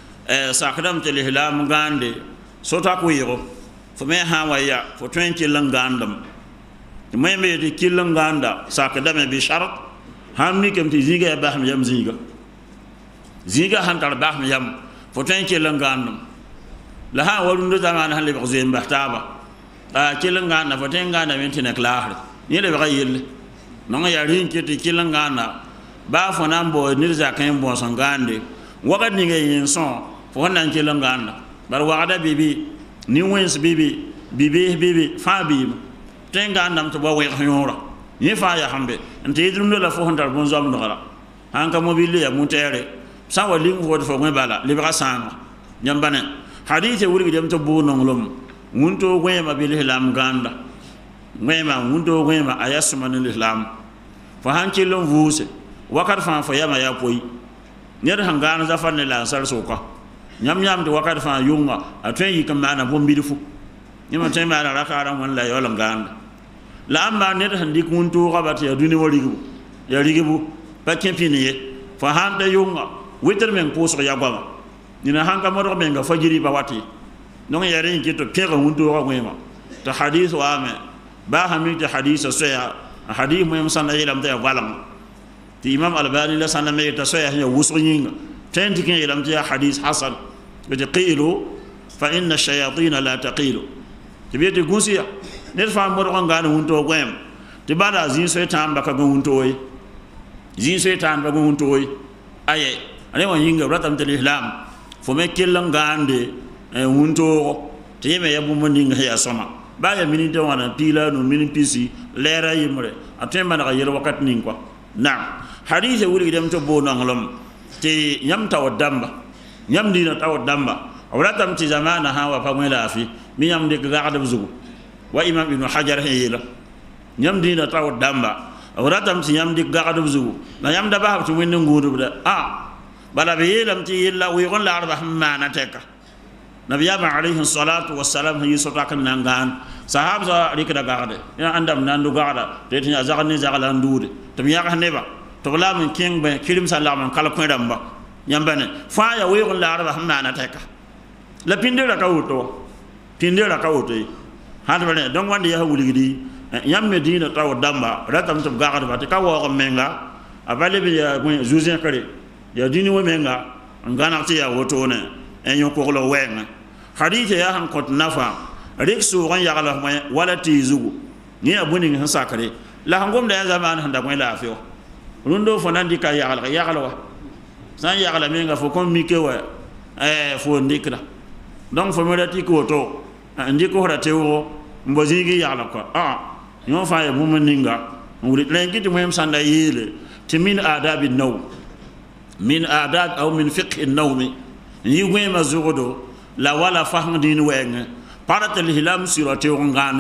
ساكدم تلهلام غاندي سوتا كويرو فمي هاويا فتوين تلن غاندم تمي مي تي كيلن غاندا ساكدم بشرط همني كم تي زيغا باهم يم زيغا زيغا هانتر باهم يم فتوين تلن غاندم لها ولون زمان هل بغزين بحتابا ا كيلن غاندا فتوين غاندا من تنك لاهر ني le bagayel non ya rin kiti kilan gana ba fo nan bo nirza kan bo son gande waga ni ngay yin son fo nan kilan gana bar waga bibi ni wens bibi bibi bibi fa bibi tenga ndam to bo we yora ni fa ya hambe nte idrum la fo hundar bon zam no gara hanka mobile ya mutere sa wali ngo fo ngwe bala libra sang nyambane hadith wuri dem to bo nongolom munto gwema bil hilam ganda mwema mundo mwema ayasuma ni islam fa hanki lon vuse wakar fa fa yama ya poyi nyer hangana za fa ne la sar soka nyam nyam de wakar fa yunga atwen yi kam mana bombi fu nyama tay mala rakara won la yolam ganda la amma ne handi kuntu qabati ya duni worigu ya rigibu pa kempini ye fa handa yunga witer men poso ya gwa nina hanka mo do men ga fajiri ba wati non yare ngi to pega hundu wa mwema ta hadith wa ame ba hamid hadith soya hadith mo sanna yelam ta walam ti imam albani la sanna me ta soya ya wusunyinga tendi kin yelam ta hadith hasan bi qilu fa inna ash-shayatin la taqilu tibiyati gusiya ne fa mo ron ngana hunto gwem ti bada zin shaytan baka go hunto yi zin shaytan baka go hunto yi aye ane wa yinga ratam tel islam fo me kellan gande e hunto ti yeme yabu mo ninga ya soma ba ya minute wana pila no min pisi lera yimre atemba na yero wakat ning ko na hadith wuri dem to bo nangolom ti nyam taw damba nyam dina taw damba awratam ti zamana hawa fa ngela fi mi nyam de gaada buzugo wa imam ibn hajar hayla nyam dina taw damba awratam ti nyam de gaada buzugo na nyam da ba to wenne ngudu da ah bala be lam ti yilla wi gon la arba mana teka nabiyama alayhi salatu wassalam yi sota kan nangan sahabza rikda garde ya andam nandu garda te tinya zagalni zagala ndude to mi yaga neba to la min king be kirim sallam kala ko damba nyambane fa ya wi gon la arba mana teka la pindira ka wuto pindira ka wuto hadbane don wande ya wuligidi yam medina taw damba ratam to garda ba te ka wo menga abale be ya juzin kare ya dini wo menga ngana ti ya wuto ne en yo ko lo wenga hadith ya han kot nafa rik su ran ya gala wala ti zugu ni abuni han sakare la hangom da zaman handa ko la afio rundo fo nan dika ya gala ya gala wa san ya gala menga fo kon mi ke wa eh fo ndikra donc fo mera ti ko to ndiko hora tewo mbozigi ya gala ko ah yo fa ya mum ninga wuri lengi ti moyem sanda yele ti min adab an-nawm min adab aw min fiqh an-nawm yi gwe mazugodo la wala fahn din weng parat al-hilam sirati ngani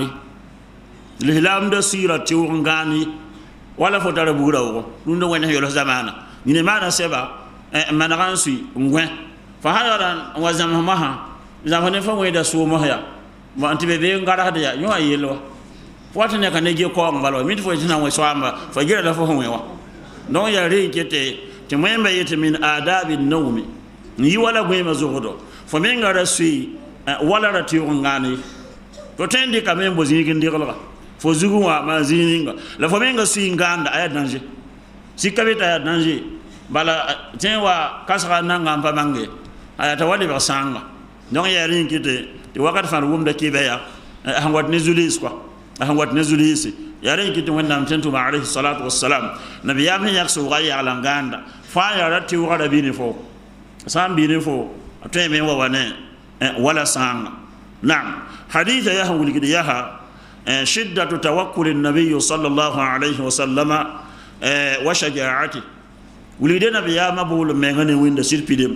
al-hilam da sirati ngani wala fo dara bura wo dun do wena yolo zamana ni mana seba managan sui ngwe fa hadaran wa zamamaha zamane fa weda su mohya ma antibe be ngara hada ya yo ayelo wata ne kanege ko ngalo mi fo tina wo swamba fa gira da fo honwa non ya re kete te mwembe yete min adabi an-nawmi ni wala gwe mazugodo fo men ngara sui wala rati ngani to tendi kamen bozigi ndirala fo zugu wa mazininga la fo men nga sui nganda aya danger sikabeta aya danger bala tenwa kasra nanga mpamange aya tawali basanga donc ya rin kite ti wakat fan wum da kibeya hangwat ne zulis quoi hangwat ne zulis ya rin kite wonnam tentu ma alayhi salatu wassalam nabiyam yaksu ghaya ala nganda fa ya rati wa bini fo sam bini fo atay men wa wane wala sanga na'am hadith ya hawli kide yaha shiddatu tawakkul an-nabiy sallallahu alayhi wasallama wa shaja'ati wulide nabiyama bulu mengane winda sirpidem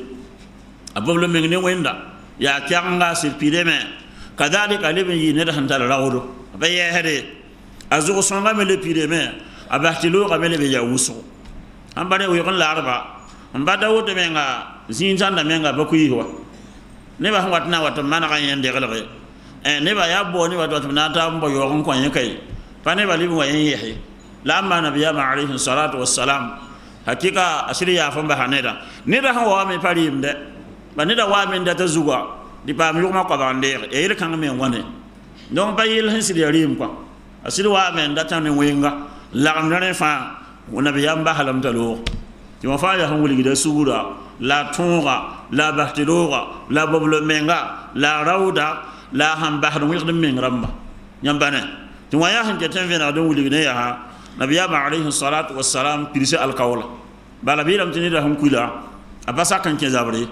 abulu mengane winda ya kyanga sirpideme kadhalika liben yineda hantala rawdo baye hede azugo songa mele pideme abahtilo kamele be ya wuso ambare wi kon larba ambada wote menga zinjanda menga bakuyiwa neba watna wato mana kan yende galare eh neba ya boni wato nata mbo yo kon kon yakay pane bali wa yen yehi lamma nabiyama alayhi salatu wassalam hakika asiri ya famba haneda nida hawa me pari mde ba nida wa men data zuga di pa mi ma ko bande e yele kan me wone donc ba yel hin sidi rim quoi asiri wa men data ne wenga la ngane fa nabi yamba halam talo ti wa fa ya han wuli gida sugura la tonga la bahtidora la boblo menga la rauda la han bahru wiqdim min ramba nyambane ti wa ya han jeten vena do wuli gida ya ha nabi yamba alayhi salatu wassalam pirse alqawla bala biram tini da hum kula abasa kan ke zabre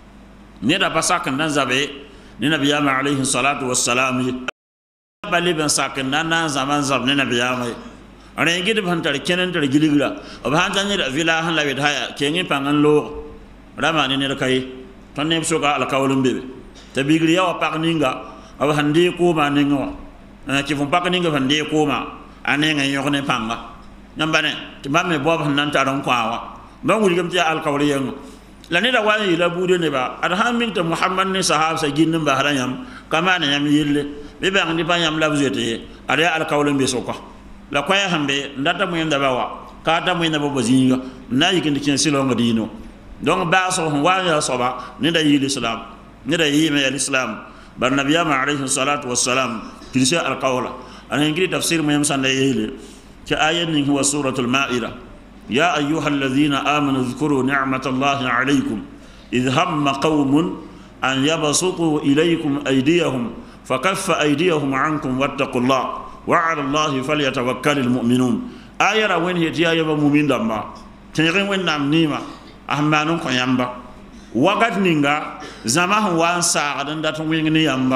ne da basa kan dan zabe ne nabi yamba alayhi salatu wassalam bali ban sakan nan zaman zab ne nabi yamba ana ngid ban tar kenen tar giligra ob han tan da vila han la widaya kengi pangan lo rama ne ne kai ton ne soka alqawlum bebe tabigri yawa pakninga ab hande ko ma ne ngo ci fon pakninga hande ko ma anenga yokne panga nyambane timamme bob nan taron kwawa don wuri gamti alqawli yang la ne da wani la bude ne ba adhan min ta muhammad ne sahaba sa ginnin ba haranyam kama ne yam yille be ba ngdi pa yam la buzete ada alqawli be soka la kwaya hambe ndata mu yanda bawa ka ta mu yanda bobo zinga na yikin kin silo ngadino donc ba so wa ya soba ne da yili islam ne da yimi al-islam bar nabiyama alayhi salatu wassalam tilsi alqawla أنا إنجلي تفسير مهم سنة كآية هو سورة المائدة يا أيها الذين آمنوا اذكروا نعمة الله عليكم إذ هم قوم أن يبسطوا إليكم أيديهم فكف أيديهم عنكم واتقوا الله وعلى الله فليتوكل المؤمنون آية وين هي تيا يبا مؤمن دمبا تنيرين وين نام نيما أهمانون كيامبا وقت نينغا زمان وان ساعدن داتون وين نيامبا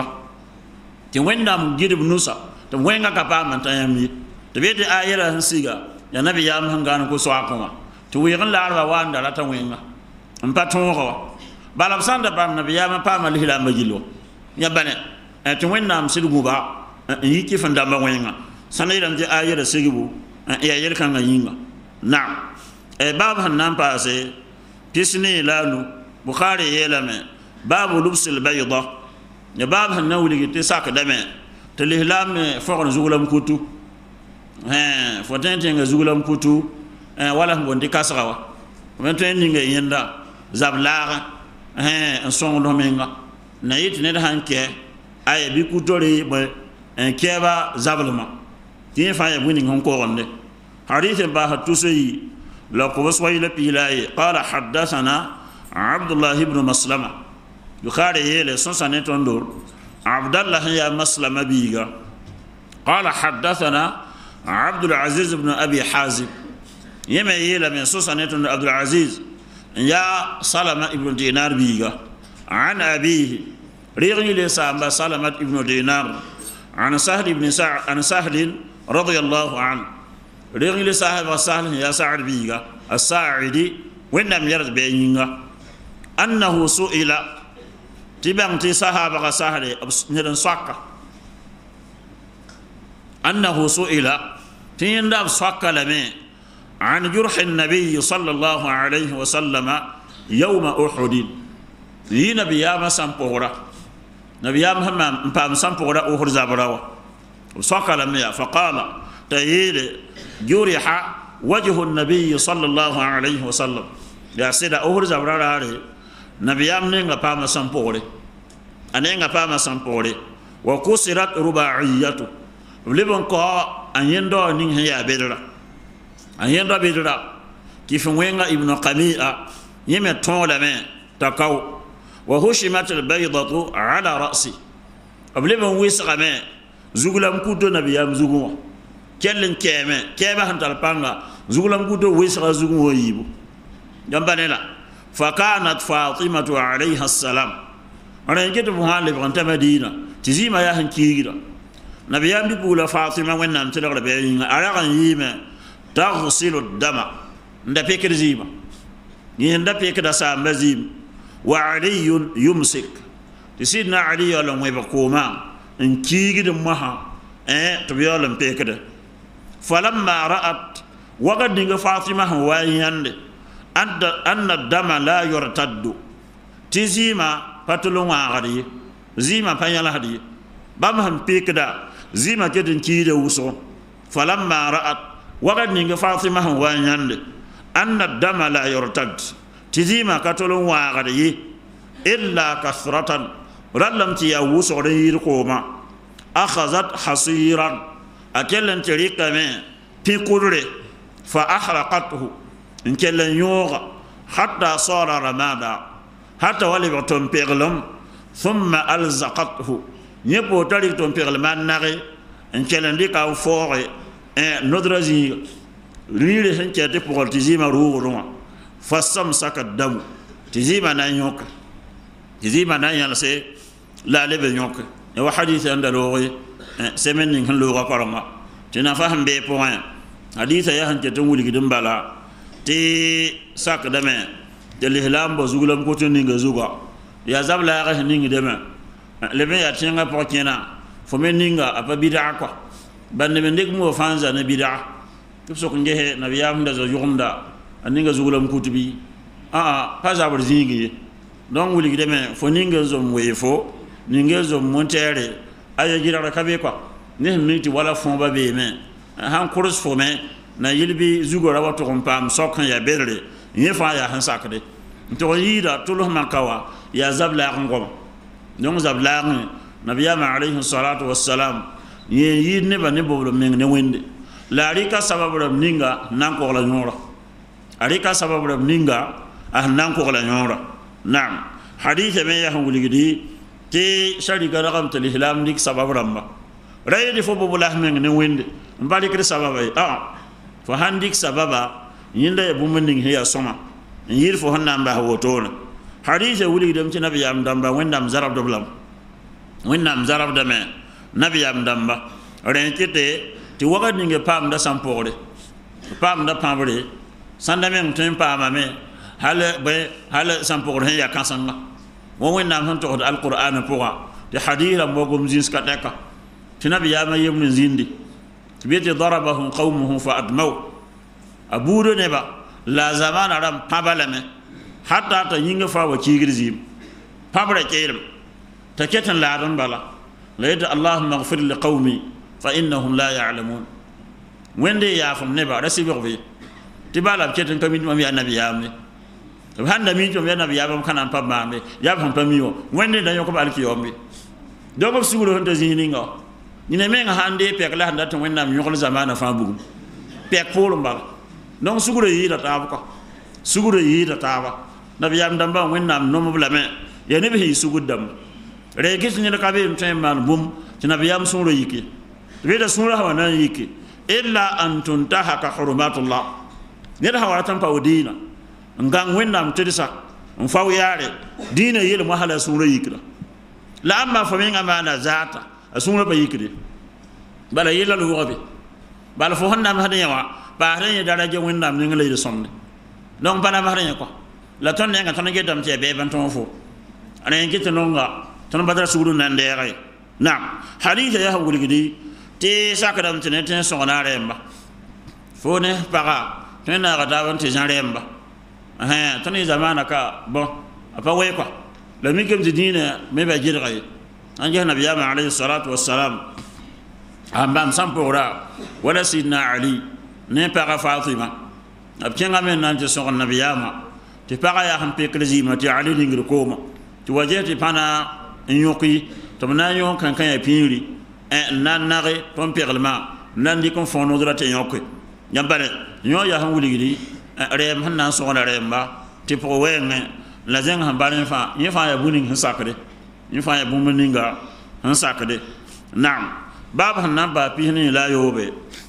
تين نام جيرب نوسا to wenga kapa man tayami to beti ayira hansiga ya nabi yam hangana ko swa ko to wiran la arwa wanda la tan wenga ampa tongo balam sanda bam nabi yam pa ma lihila majilo ya bane to wenna am sidu ba yiki fanda ba wenga sanayram je ayira sigibu ya yel kan yinga na e bab han nan pa se تسني لانو بخاري يلمه باب لبس البيضة يا باب هنولي تساك دمه تلهلام فوق زغلم كوتو ها فتنتين زغلم كوتو ولا بوندي كاسراوا ومنتين نيغا يندا زابلاغا ها ان سون دومينغا نايت نيد هانكي اي بي كوتوري با ان كيبا زابلما تي فاي بوني نون كورونde حديث با توسي لا قوسوي لبيلاي قال حدثنا عبد الله بن مسلمة يخاري يلي سنسان تندور عبد الله يا مسلمة بيغا قال حدثنا عبد العزيز بن أبي حازم يما يلا من سنسان تندور عبد العزيز يا سلمة ابن دينار بيغا عن أبيه ريغني لسامة سلمة ابن دينار عن سهل بن سعد عن سهل رضي الله عنه ريغني لسامة سهل يا سعد بيغا الساعدي وين لم يرد بينيغا أنه سئل تبان تي صحابة سهل نرن سوكا أنه سئل تينداب سوكا لمي عن جرح النبي صلى الله عليه وسلم يوم أحد yi nabiyama sampora nabiyama hamma mpam sampora uhur zabrawa sakala miya faqala tayile juriha wajhu an-nabiy sallallahu alayhi wa sallam ya sida uhur zabrara re nabiyam nenga pama sampore anenga pama sampore wa kusirat rubaiyatu libon ko anyendo ning ya bedra anyendo bedra kifwenga ibn qami'a yeme tonla me takaw وهشمت البيضة على رأسي قبل ما ويسق ما زغلام كودو نبيام زغوا كلن كيما كيما هنتال بانغا زغلام كودو ويسق زغوا يبو جنبانلا فكانت فاطمة عليها السلام أنا جيت بحال بنت مدينة تزيما يا هنكيرا نبيام بيقول فاطمة وين نمت لغلا بين أراغ يما تغسل الدم ندبيك زيما يندبيك دسام بزيم وعلي يمسك سيدنا علي لم يبقوما ان كيغد مها ان تبيولم بيكده فلما رأت وقد نغ فاطمة وياند ان الدم لا يرتد تزيما فتلون غادي زيما فيلا هدي بامهم بيكدا زيما كدن كيده وسو فلما رأت وقد نغ فاطمة وياند ان الدم لا يرتد تزيما كتلون واغدي إلا كثرة رلم تيا وسوري كوما أخذت حصيرا أكلن تريكا من في قدره فأحرقته إن كلن يوغا حتى صار رمادا حتى ولي بطن بيغلم ثم ألزقته يبو تريك تن بيغلم نغي إن كلن ديكا فوري ندرزي ليلي هنكي تبغل تزيما روغ فاستمسك الدم تزيما نانيوك تزيما نانيالسي لا لبن يوك يو حديث عند لوغي سمن نكن لوغا كرما تنا فهم بي بوين حديث يا هنك تمولي كدم بالا تي ساك دمه دلهلام بزغلم كوتو نيغا زوغا يا زابلا غه نيغ دمه لبن يا تينغا بوكينا فمن نيغا ابا بيدا كو بان من ديك مو فانزا نبيدا كيفسوك نجه نبيام دا زوغمدا aninga zugulam kutubi a pas abr zingi don wuli gideme fo ninga zom wefo ninga zom montere aya gira kabe kwa ne niti wala fon ba be me han kurus fo me na yilbi zugora wato kon pam sokan ya berre ye fa ya han sakde to yida tulu makawa ya zabla ngom don zabla nabiyama alayhi salatu wassalam ye yidne ba ne boblo meng ne wende la rika sababu ninga nan ko la nyora arika sababu ninga ahnan ko la nyora nam hadith me ya hawligidi ti shari garagam tel ihlam dik sababu ramba raydi fo bobu lahmen ne wende mbali kri sababa ah fo handik sababa yinda bu mending hiya soma yir fo hanna mba wotona hadith wuligidam ti nabi am damba wendam zarab doblam wendam zarab dame nabi am damba renkete ti wagad ninge pam da sampore pam da pambre sanda men tin pa ma me hal be hal sampor hen ya kansanga mo wen nam han to alquran poa de hadira mogum zins ka deka tinabi ya ma yemni zindi tibeti darabahum qaumuhu fa admaw abudu neba la zaman aram pabalame hatta ta yinga fa wa kigirzi pabra kerim ta ketan ladan bala la yada allahumma ighfir li qaumi fa innahum la ya'lamun wende ya fam ne ba rasibi bi tibala ketan kamin mam ya nabi yamne handa mi to ya nabi yabam kanan pa mambe ya fam pamiyo wende da yoko balki yombe dogo suguro honta zininga ni ne menga hande pek la handa to wenna mi yokol zamana fa bugum pek polo mbal donc suguro yi da tab ko suguro yi da taba nabi yam damba wenna no mo blame ya ne bi sugudam re gis ni ka be mtem man bum ci nabi yam suro yiki be da sura hawa nan yiki illa an tuntahaka hurumatullah ne da hawa tan pawdina ngang wenna am tedisa on faw yare dina yele mo hala suro yikira la amma fa min amana zata asura ba yikide bala yela lu wobe bala fo honna ma hada yawa ba hada daraja wenna am ngi lay somne donc bana ma hada ko la ton nga ton ge dam te be ban ton fo ana ngi to nonga ton badara suru nan de ray nam hadith ya hawul gidi te sakadam tene ten so na remba fo ne para ten na ga dawan te jan remba eh ton zamana ka bon apa we quoi la mi kem dina me ba jirgay anje nabi alayhi salatu wassalam ambam sampora wala sidna ali ne para fatima abkenga men nan te so nabi yama ti para ya han pe krezima ti ali lingir koma ti wajeti pana nyoki to na yon kan kan ya pinri e nan nare ton perlema nan di kon fono dra te nyoki nyambare nyo ya han wuligidi rem han nan so na remba ti po wenge la zeng han barin fa yin fa ya bunin han sakade yin fa ya bumuninga han sakade nam bab han nan ba pi ni la yobe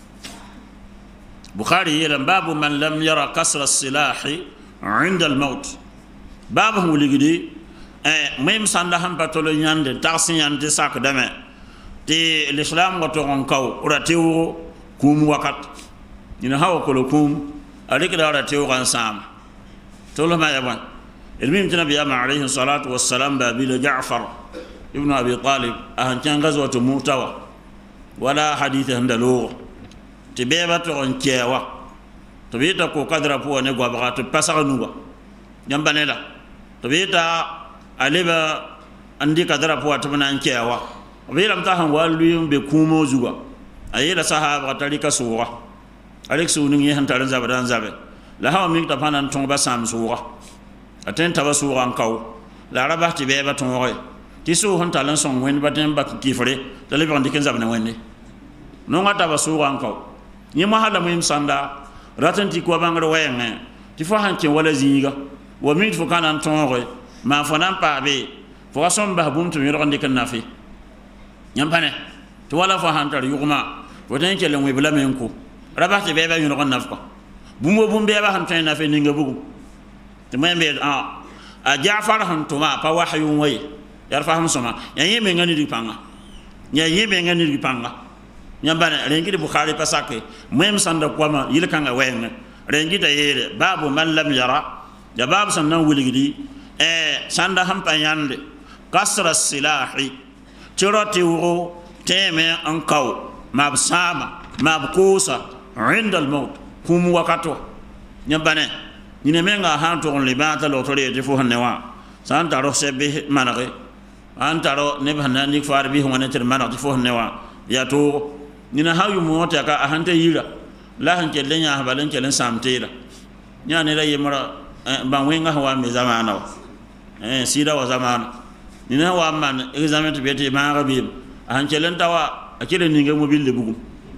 bukhari yelan babu man lam yara kasra as-silahi 'inda al-maut babu wuligidi eh même sanda ham patolo nyande tarsin yande sak dame ti l'islam goto on kaw uratewo kum wakat ina hawo ko kum alikda uratewo kan sam tolo ma yaban المهم النبي عليه الصلاة والسلام بابيل جعفر ابن أبي طالب أهن كان غزوة موتوى ولا حديث هندلوغ تبيبت عن كيوى تبيتا كو قدر فو نغوا بغا تبسغ نغوا جنباني لا تبيتا أليبا عندي قدر فو تبنا عن كيوى وبيلم تاهم والويم بكومو زغوا أيلا صحابة تلك سورة أليك سوني هنتارن زبدان زبد لها ميك تفانا تنبا سام سورة aten tabasu ran kaw la rabah ti be baton roy ti so hon talan son wen baten bak kifre de le bandi ken zabna wenne no ngata basu ran kaw ni ma hala mim sanda ratan ti ko bangro wenge ti fo han ken wala zinga wa mit fo kanan ton roy ma fo nan pa be fo son ba bum to yoro ndi ken nafi nyam pane to wala fo han tar yugma fo tan ke le we bla men ko rabah ti be ba yoro naf ko bumo bum be ba han tan nafi ninga bugu تمام آه جعفر هم توما بواحد يومي يرفعهم سما يعني من غني دبانغا يعني من غني دبانغا يبان رنجي البخاري بساكي مهم سند قوما يلكان وين رنجي تيير باب من لم يرى يا باب سند ولغدي eh sanda ham payande kasra silahi tirati wo teme ankaw mabsama mabkusa inda al-maut kum wakato nyabane ni menga hanto on libata lo tole te fo hanwa san taro sebe manare an taro ne bana ni far bi hon ne manare te fo hanwa ya to ni na hayu mota ka ahante yira la han kelle nya balan kellen samtira nya ne la yemara ban wenga hawa me zamana eh sida wa zamana ni na wa man examen te beti ma rabi han kellen tawa akire ni ngam mobile bugum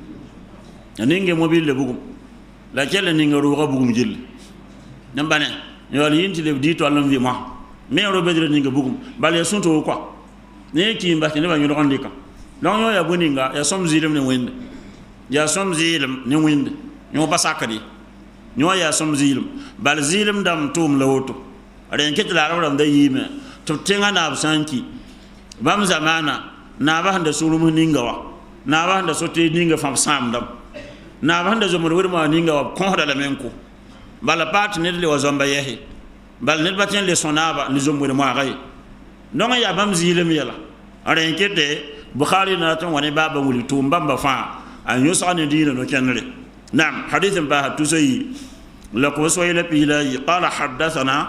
ni ngam mobile bugum la kelle ni ngaru bugum jil nambane yoli yinti le di to alam vi ma me ro bedre ninga bugum bale sunto ko ne ki mbati ne ba nyoro ndika don yo ya buninga ya som zilim ne wende ya som zilim ne wende nyo basakadi nyo ya som zilim bal zilim dam tum lawoto ren ketla ram da yime to tenga na absanki bam zamana na ba handa sulum ninga wa na ba handa sote ninga fam sam dam na ba handa zomor wirma ninga wa ko da la menko bala pat ne le wazamba yehi bal ne batin le sonaba ni zomwe mo agay non ya bam zilim yala aren kete bukhari na ton wani baba wuli tumba ba fa an yusani dina no kenre nam hadithan ba tusayi la ko so ila pila qala hadathana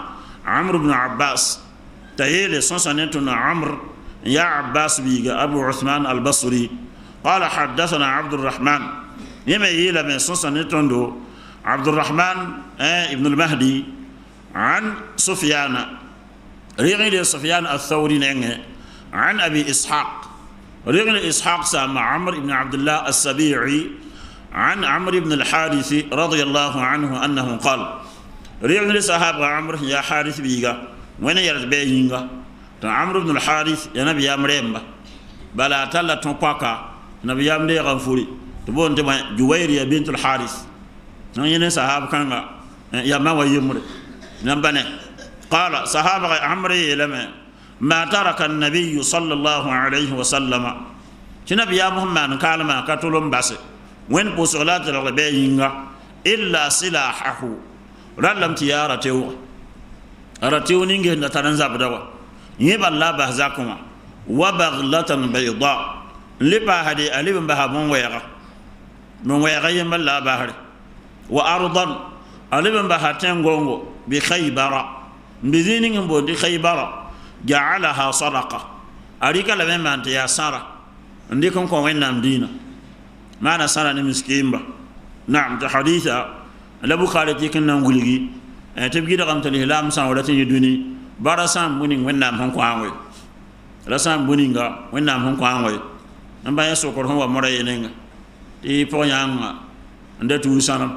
عمرو بن عباس تيلي سنسنتنا عمرو يا عباس بيغا أبو عثمان البصري قال حدثنا عبد الرحمن يما يلا من سنسنتنا عبد الرحمن اه ابن المهدي عن سفيان رغل سفيان الثوري نعه عن أبي إسحاق رغل إسحاق سامع عمرو بن عبد الله السبيعي عن عمرو بن الحارث رضي الله عنه أنه قال رغل صحابة عمرو يا حارث بيغا وين يرد بيغا عمرو بن الحارث يا نبي يا مريمبا بلا تلا تنقاكا نبي يا مريم غفوري تبون تبا جويرية بنت الحارث نين صحابة كان يا ما ويمر نبني قال صحابة عمرو لما ما ترك النبي صلى الله عليه وسلم نبي يا محمد قال ما كتلهم بس وين بوصلات الربيعين إلا سلاحه رلم تيارته رتيو نينجي نتنزب دوا يبا لا بهزاكما وبغلة بيضاء لبا هدي أليب بها من ويغا من ويغا يبا لا بهري وأرضا أليب بها تنغونغو بخيبر بذينين بودي خيبر جعلها صدقة أريكا لما أنت يا سارة عندكم كوين نام دينا ما أنا سارة نمسكين با نعم تحديثا لبو خالتي كنا نقولي تبقي رقم تلهلام سان ولا تنيدوني بارسان بونين وين نام هون كوانوي رسان بونينغا وين نام هون كوانوي نبا يسوكر هو مرأي نينغا تي بويانغا ندتو سانم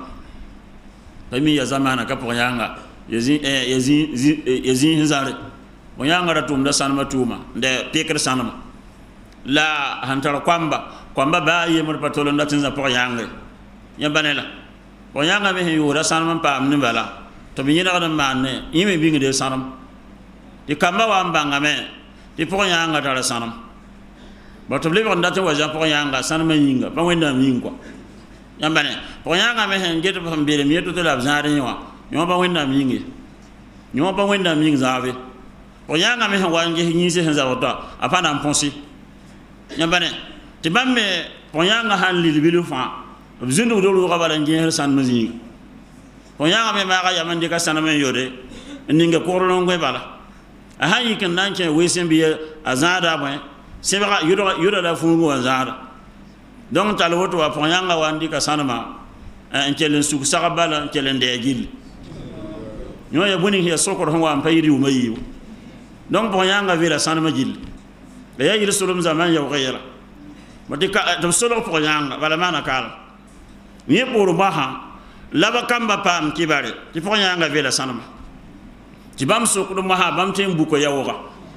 تمي يا زمانا كبويانغا يزين يزين يزين هزاري بويانغا رتوم دا سانما توما نده بيكر سانما لا هانتر كوامبا كوامبا با يمر باتولو نتنزا بويانغا يبانيلا بويانغا مي يورا سانما بام نبالا تبيني نقدر مانه يمي بينغ ده سانم di kamba wa mbanga me di poko yanga dara sanam bato ble ko ndata waja poko yanga sanam yinga ba wenda mingwa yambane poko yanga me hen geto fam bere mi to la zare nwa nyo ba wenda mingi nyo ba wenda mingi zave poko yanga me hen wanje nyise hen zawata apana mponsi yambane ti bamme poko yanga han li bilu fa zundu do lo kabala ngeer san mazinga poko yanga me ma ga yamande ka sanam yode ninga korolo ngwe bala ahayi kan nan ke wesen biya azada ba sebra yuro yuro da fungu azada donc tal woto wa ponyanga wandi ka sanama en kelen su sakabala en kelen de gil nyo ya buni hiya sokor ho wa payri umayi donc ponyanga vira sanama gil be ya yir sulum zaman ya ghayra modika to solo ponyanga bala mana kala ni puru baha laba kamba pam kibare ti ponyanga vira sanama tibam sokdo maha bam tem buko yawoga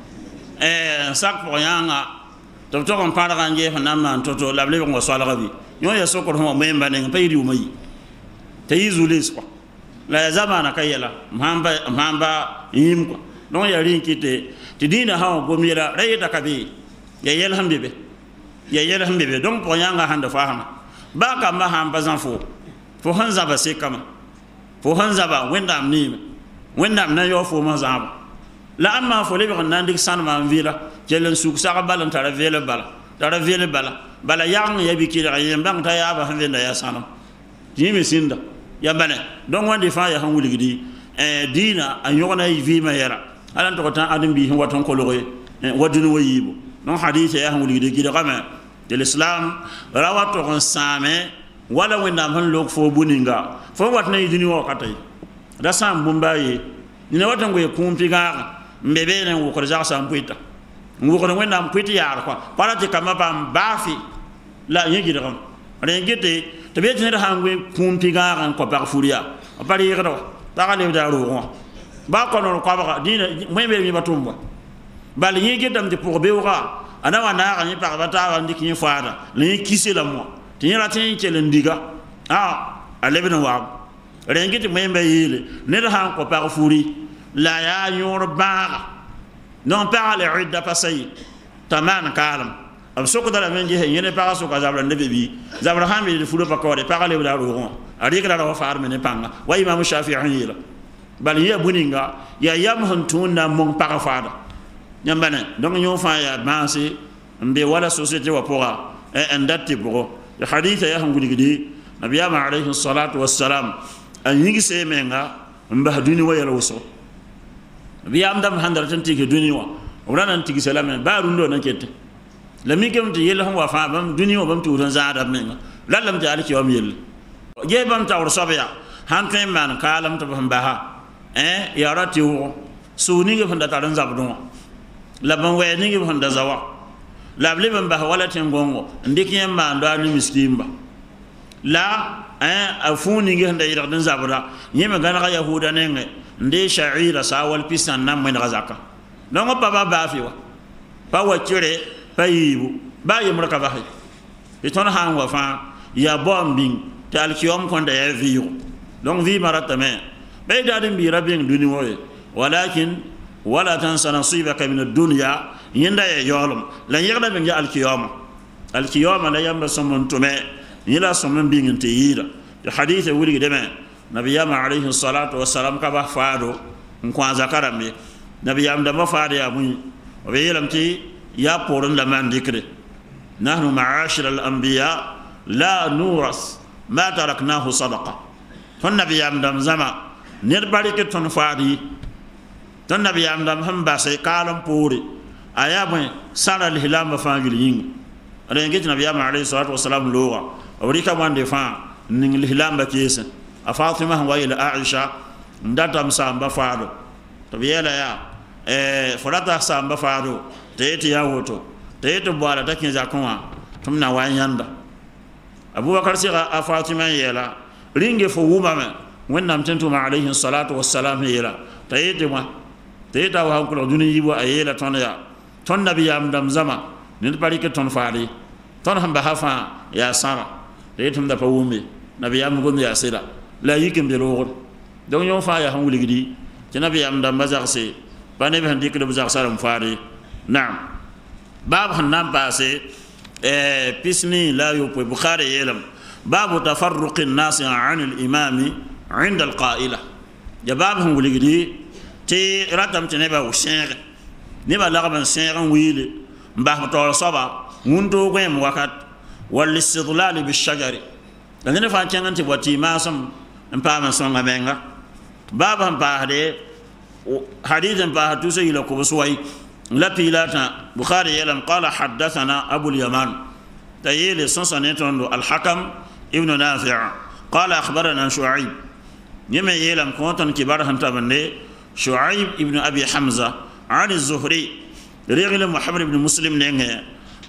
eh sak ponyanga to to kon para ganje fa namma to to lable ngo swala gabi nyo ya sokor ho memba ne payri umayi tayizulis ko la zamana kayela mhamba mhamba yim ko non ya rinkite tidina ha gomira rayta kabi ya yel hambibe ya yel hambibe donc ponyanga handa fahama baka mahamba zanfo fo hanza ba sekama fo hanza ba wenda amnima wenda na yo fo mazaba la amma fo lebe kan nandik sanma vila jelen suk saka balan tara vele bala tara vele bala bala yang ya bikira yem bang ta ya ba hande ya sanam jimi sinda ya bane don wande fa ya hanwuli gidi eh dina an yona yi ma yara alan to tan adam bi hin waton ko loye wadunu wayibo non hadith ya hanwuli gidi gidi kama de l'islam rawato kon same wala wenda man lok fo buninga fo watna yidini wo katay da sam bumbaye ni na watan go kumpi ga mbebe ne wo ko ja sam puita wo ko wenda am puita yar kwa parati kama bam bafi la yegi de ram re ngete to be tene ha ngwe kumpi ga ran ko par furia pari yero ta ga le da ro ko ba ko no ko ba dina mwembe mi batumba bal yegi dam de pour bewra ana wana ga ni par bata wa ndiki ni faada ni kisse la mo tinyara tin kele ndiga ah alebna wa rengiti mwembe yile ne ha ko par furi la ya yor ba non par le idda pasay taman kalam ab soko dala men je yene par soko zabra ndebe bi zabra hambi de fulo pa ko de par le da ro ari kala wa far men panga wa imam shafi'i yila bal ya buninga ya yam huntuna mon par fada nyambane donc nyo fa ya bansi mbe wala société wa pora e ndatti bro ya haditha ya hangudi gidi nabiyama alayhi salatu wassalam an yigi se menga mba duni wayala wuso biyam dam handar tan tigi duniya ورana تيجي سلام بارون دون كيت لمي كم تيجي لهم وفاء بام دنيا وبام تورن زاد منها لا لم تعرف يوم يل جي بام تور صبيا هان كم من كلام تبهم بها eh ya ratio suni ge fanda taran zabdon la ban wayni ge fanda zawa la ble ban ba wala ten gongo ndiki yamba ndo ani miskimba la eh afuni ge handa yira dan zabra yema gana ga yahuda nenge nde sha'ira sawal pisan nam men gazaka non pa ba ba fi wa pa wa kire pa yibu ba yimra ka ba hay eton han wa fa ya bombing tal kiyom konda ya viyo donc vi maratame بيدادين بيرابين دوني وي ولكن ولا تنسى نصيبك من الدنيا يندا يولم لا يغدا من القيامة القيامة لا يمبا سمون تومي يلا سمون بين تييرا الحديث ولي دمه نبي عليه الصلاة والسلام كبا فادو نكون ذكرمي نبي يام دما فادي ابوي وبيلم تي يا قرن لمن ذكر نحن معاشر الأنبياء لا نورث ما تركناه صدقة فالنبي يام دم زما ned barike ton faadi ton nabiyam dam ham basay kalam puri aya bon sara al hilam faangil ying rengi nabiyam alayhi salatu wassalam loga awrika wande fa ning al hilam ba kesa a fatima wa ila aisha ndatam samba faado to biyela ya eh forata samba faado tete ya woto tete boala takin zakonwa tumna wanyanda abubakar sira a fatima yela ringe fo wumama wannam tentu ma alayhi salatu wassalam yela tayete ma tayeta wa hakko duni yibo ayela ton ya ton nabiyam dam zama nin parike ton faari ton hamba hafa ya sara tayetum da pawumi nabiyam gon ya sira la yikim de logol donc yon fa ya hanguli gidi ci nabiyam dam bazarse bane be handik de bazar salam faari naam bab hanam passé eh pisni la yo po bukhari yelam babu tafarruq an-nas 'an al-imam عند القائلة جبابهم ولقدي تي راتم تنبا وسير نبا لغبا سير ويلي مباه طول صبا منتو قيم وقت والاستضلال بالشجر لأننا فانتين أنت بوتي ماسم مباما سنغا بينغا بابهم باهدي حديثا باهد تسي لكو بسوي لا بيلاتا بخاري يلم قال حدثنا أبو اليمان تيلي سنسانيتون الحكم ابن نافع قال أخبرنا شعيب يما يلم كونتن كبار هنتابني شعيب ابن ابي حمزه عن الزهري رجل محمد بن مسلم لنه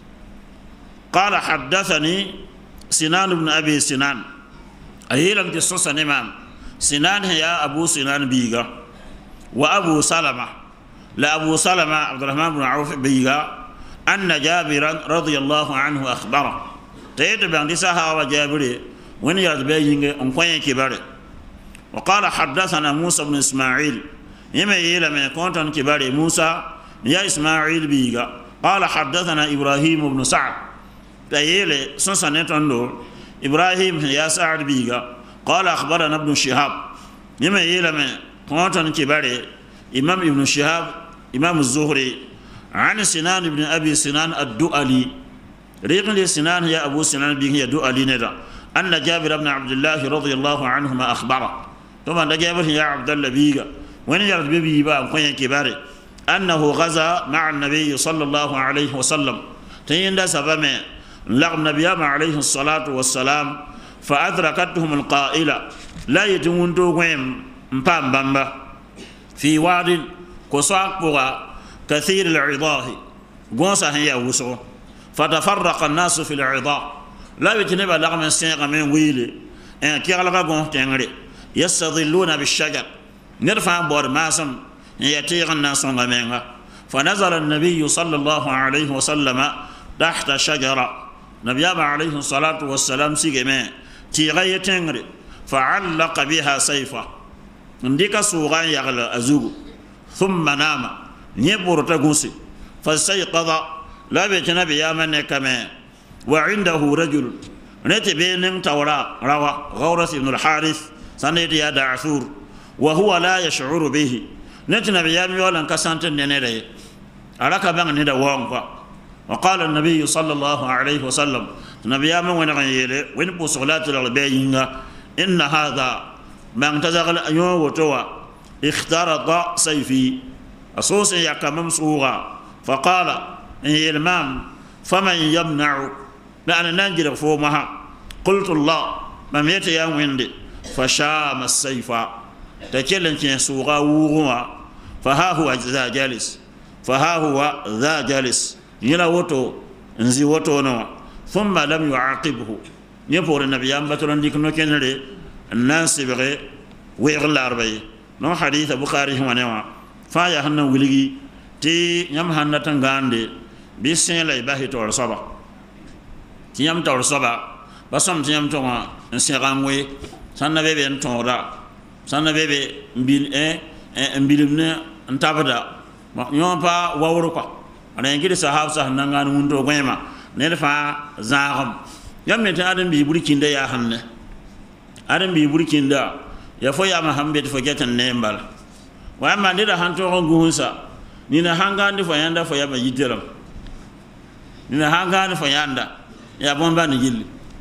قال حدثني سنان بن ابي سنان ايلم قصص امام سنان هي ابو سنان بيغا وابو سلمة لا ابو سلمة عبد الرحمن بن عوف بيغا ان جابرا رضي الله عنه اخبره تيتبع ديسها وجابري وين يرد بيغا ان كوين كبار وقال حدثنا موسى بن اسماعيل يما يلا من كونتن كبار موسى يا اسماعيل بيغا قال حدثنا ابراهيم بن سعد تيلي سنسنتون ابراهيم يا سعد بيغا قال اخبرنا ابن شهاب يما يلا من كونتن كبار امام ابن شهاب امام الزهري عن سنان بن ابي سنان الدؤلي ريقل سنان يا ابو سنان بيغا الدؤلي ندا ان جابر بن عبد الله رضي الله عنهما اخبره ثم جابر يا عبد الله بيغا وين يرد بيبي با كوين كباري انه غزا مع النبي صلى الله عليه وسلم تيندا سبامه لغم النبي عليه الصلاه والسلام فادركتهم القائله لا يتمون دوغم مبام بامبا في واد كوساق بوغا كثير العضاه غوسا هي وسو فتفرق الناس في العضاء لا يتنبا لغم سيغا من ويلي ان كيغلا غون تنغري يستظلون بالشجر نرفع بور ماسم يتيغ الناس غمينغا فنزل النبي صلى الله عليه وسلم تحت شجرة نبي عليه الصلاة والسلام سيغمي تيغي تنغري فعلق بها سيفا نديك سوغان يغل أزوغ ثم نام نيبور تغوسي فاستيقظ لا بيت نبي من كما وعنده رجل نتبين تورا روى غورث بن الحارث سنيد يا دعثور وهو لا يشعر به نتنا بيامي ولا كسانت ننري على كبان ندا وانقا وقال النبي صلى الله عليه وسلم نبي يامي وين غيله وين بوصلات الربيعين ان هذا من تزغل ايو وتوا اخترط سيفي أصوص يكمم صورة فقال إن المام فمن يمنع لأن ننجر فومها قلت الله ما يتي يا ويندي فشام السيف تكلم كين صورة وغوا فها هو ذا جالس فها هو ذا جالس يلا وتو نزي وتو نو ثم لم يعاقبه يبور النبي أم بترون ديك نو كنري الناس بغي ويغل أربعي نو حديث بخاري هو نوا فايا هنا ولي تي يم هنا تنغاندي بيسين لا يباهي تور صبا تي يم تور صبا بسم تي يم تور نسيرانوي سنة بيبي نتورا سنة بيبي مبين إيه مبيلمنا نتابدا يوم با ووركوا أنا ينكر سحاب سح نعان وندو قيمة نلفا زاهم يوم نتا أدم بيبوري كيندا يا هنة أدم بيبوري كيندا يا فويا محمد فجأة النمبر وأما نيدا هانتو غونسا نينا هانغان فياندا فيا بيجيتلم نينا هانغان فياندا يا بومبا نجيل